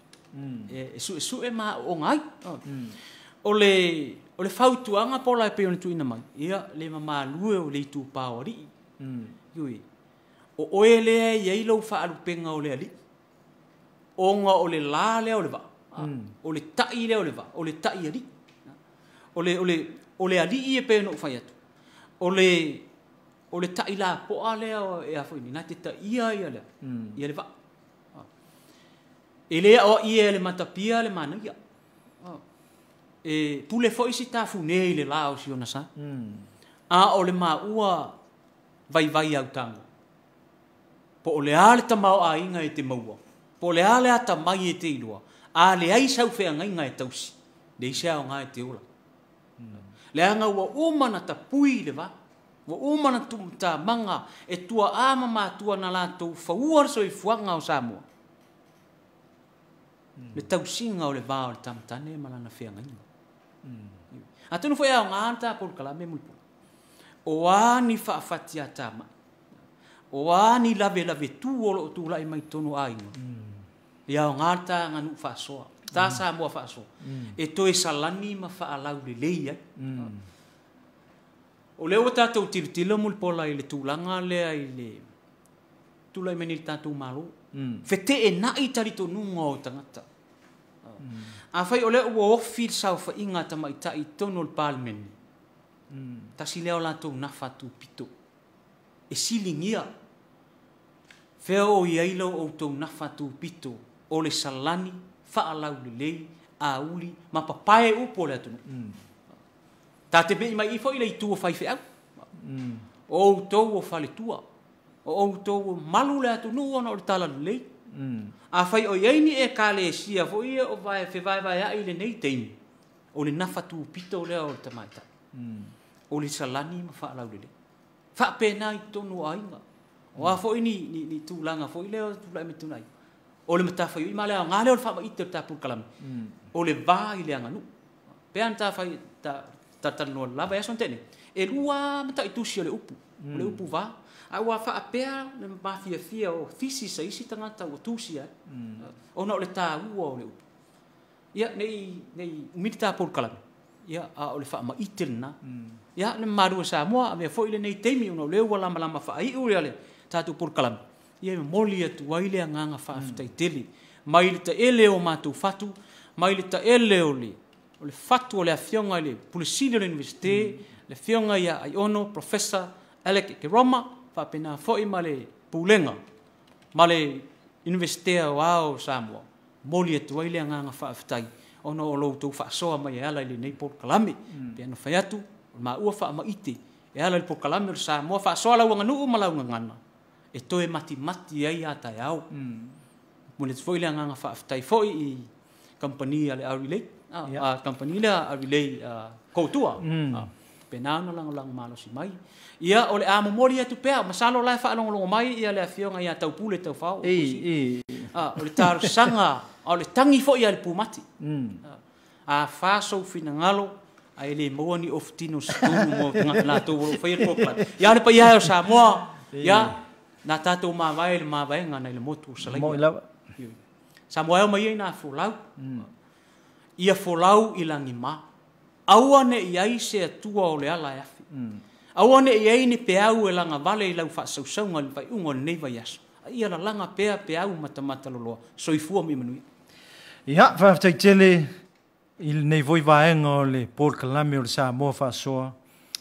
e e su su e ma o ngai o le o le fautuanga pola e pe ona tu ina mai ia le mama lue o le tu paori yui o oele ye lo fa alu penga o le ali onga o le la le o le va o le tai le o le va o le tai ali o le o le o le ali e pe no fa yatu o le o le tai la po ale o e afo ni na te ta ia ia le ia le va ele o ia le matapia le mana ia e pule foi si ta fu nei le la o si ona sa a o le ma ua vai vai au tango po o le ale tamau a inga e te maua. Po le ale ata mai e te ilua. A le ai sau whea ngai ngai tausi. Le isa o ngai te ola. Le anga ua umana ta pui le va. Ua umana tu ta manga e tua ama matua na lato fauar so i fuanga o Samoa. Le tausinga o le va o le tamatane malana whea ngai. A tunu whea o nganta por kalame mulpo. O ani whaafati a ta mai. O ani lave lave tu o lo tu lai mai tonu ai. Ia o ngata nganu fa soa. ta sa mo fa so e to e salani ma fa alau le le ia o le o tatou tiritila mo le pola i le tulaga lea i le tula i meni le tatou malo fete e naʻi talitonuga o tagata afai o le ua ofi le saufaʻiga tamaʻitaʻi tonu o le palemeni tasi lea o latou nafa tupito e siligia fea o iai lau outou nafa tupito o le salani faalau lelei auli ma papae upo le atunu tate me mai i foi le tu fai fe o outou o faletua o outou malu le atunu ona o le tala lelei a fai o iai ni e kalesia foi o vai fe vai vai ai le nei teimi o le nafa tupito le o le tamaita o le salani ma faalau lelei fa pena i tonu ainga o a foi ni ni, ni tulaga foi le tu la metunai o le matafa i male ngale o le fa ma ite ta pulkalam o le va i le anganu pe anta fa ta ta ta no lava ya sontene e lua mata i tusi o le upu le upu va a wa fa apea le mafia fia o fisi sa isi tangata o tusi o no le ta u o le upu ia nei nei umita pulkalam ia a o le fa ma ite na ia le maru sa mo a me foi le nei temi no le wala malama fa ai u le tatu pulkalam ia moli atu waile nganga fa aftai tele mai le ta ele o matu fatu mai le ta ele o le o le fatu o le afionga le pulisili o le universite le fionga ia ai ono professor Alec Keroma fa pena foi male pulenga male universite o ao Samoa moli atu waile nganga fa aftai ono o lo tu fa soa mai ala le nei por kalame pe no fa atu ma ua fa ma ite e ala le por kalame sa mo fa soa la wanga nu mala ngana e toe mati mati ai ata yao mo le foi le nganga fa aftai foi i company ale arile a company la arile koutua penano lang lang malo si mai ia ole a memori atu pea masalo la fa long long mai ia le afionga ia tau pule tau fao e e a ole tar sanga ole tangi foi ia le pumati a fa so fina ngalo ai le mo ni oftino stu mo ngala to foi ko pa ia le pa ia sa mo ia na tatou mavai le mavaega nai le motu salai mo ila Samuel mai na folau ia folau i langi ma aua ne iai se atua o le ala afi aua ne iai ni peau e langa vale i lau faasausauga le vaiuga o lenei vaiaso ia la langa pea peau matamata loloa soifua mi manui ia faafetaitele i lenei voi vaega o le Paul Kalame o le Samoa faasoa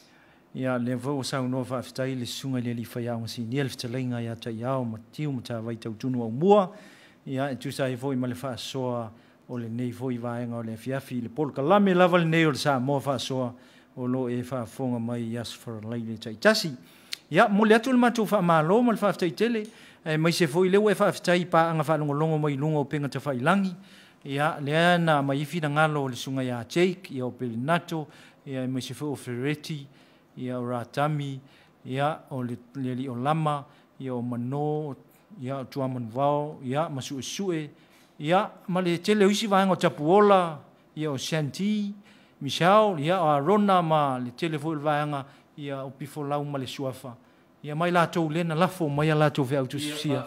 ia le vo sa no fa ftai le sunga le li fa ya un sin el ftalinga ya ta ya ma tiu ma ta vai tau tunu au mua ia tu sai vo i ma le fa soa o le nei vo i va nga o le fiafi le Paul Kalame lava le nei o sa mo fa soa o lo e fa fonga mai yas for le tai tasi ia mo le atu le matu fa malo ma le fa ftai tele e mai se vo i le we fa ftai pa anga fa longo longo mai lungo penga te fa ilangi ia le na mai fi na ngalo le sunga ya Jake ia o pelinato ia mai se fo Ferretti ia o ratami ia o le li o lama ia o mano ia o tuaman vao ia masu sue ia ma le tele usi va ngo tapuola ia o Shanti Michelle ia o Arona ma le tele fo va nga ia o pifo lau ma le suafa ia mai la to le na la fo mai la to ve auto sia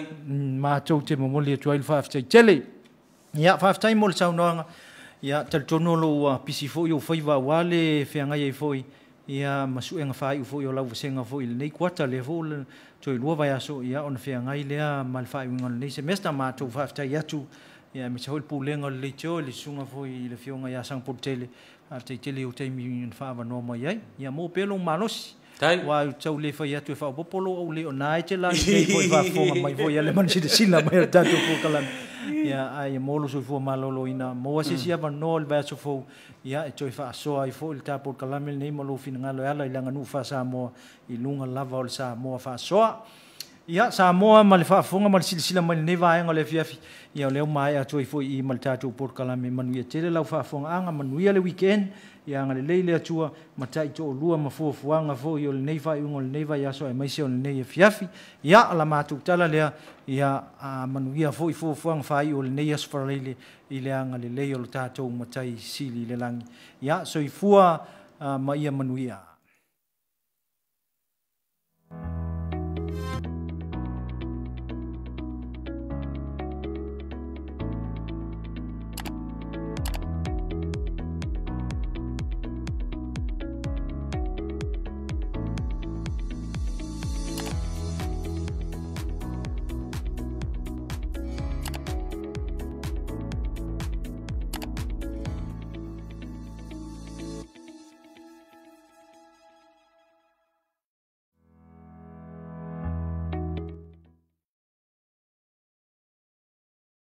ma to te mo le to il fa fa tele ia fa fa mo le sau no ia tel tono lo pisi fo yo foi va wale fe nga ye foi ia masu enga fai ufo yo lau senga fo il nei kwata le fo to i luva ya so ia on fe ngai le mal fai ngol nei semester ma to fa ta ya tu ia mi chol pulenga le cho le sunga fo i le fionga ya sang portele a te tele o te mi fa va no mai ai ia mo pelo malos wa tau le fa ya tu fa popolo o le onai te la nei fo fa fo mai fo ia le man si de sila mai ta to fo kala ia ai mo lo so fo malolo ina mo se sia va no le va so fo ia e toi fa so ai fo il tapo Kalame nei mo lo fina ngalo ala ilanga nu fa sa mo i lunga lava o sa mo fa so ia sa mo ma le fa fonga ma silsila ma nei va nga le fiafi ia le mai a toi fo i mal tato por Kalame manu ia tele la fa fonga anga manu ia le weekend ia nga le leile atua matai to lua ma fo fuanga fo i le nei va ungol nei va ia so ai mai se o nei fiafi ia ala matu tala le ia manu ia fo i fo fuanga fa i o le nei as farale i le anga le leo le tātou matai sili le langi. Ia, so i fua ma ia manuia.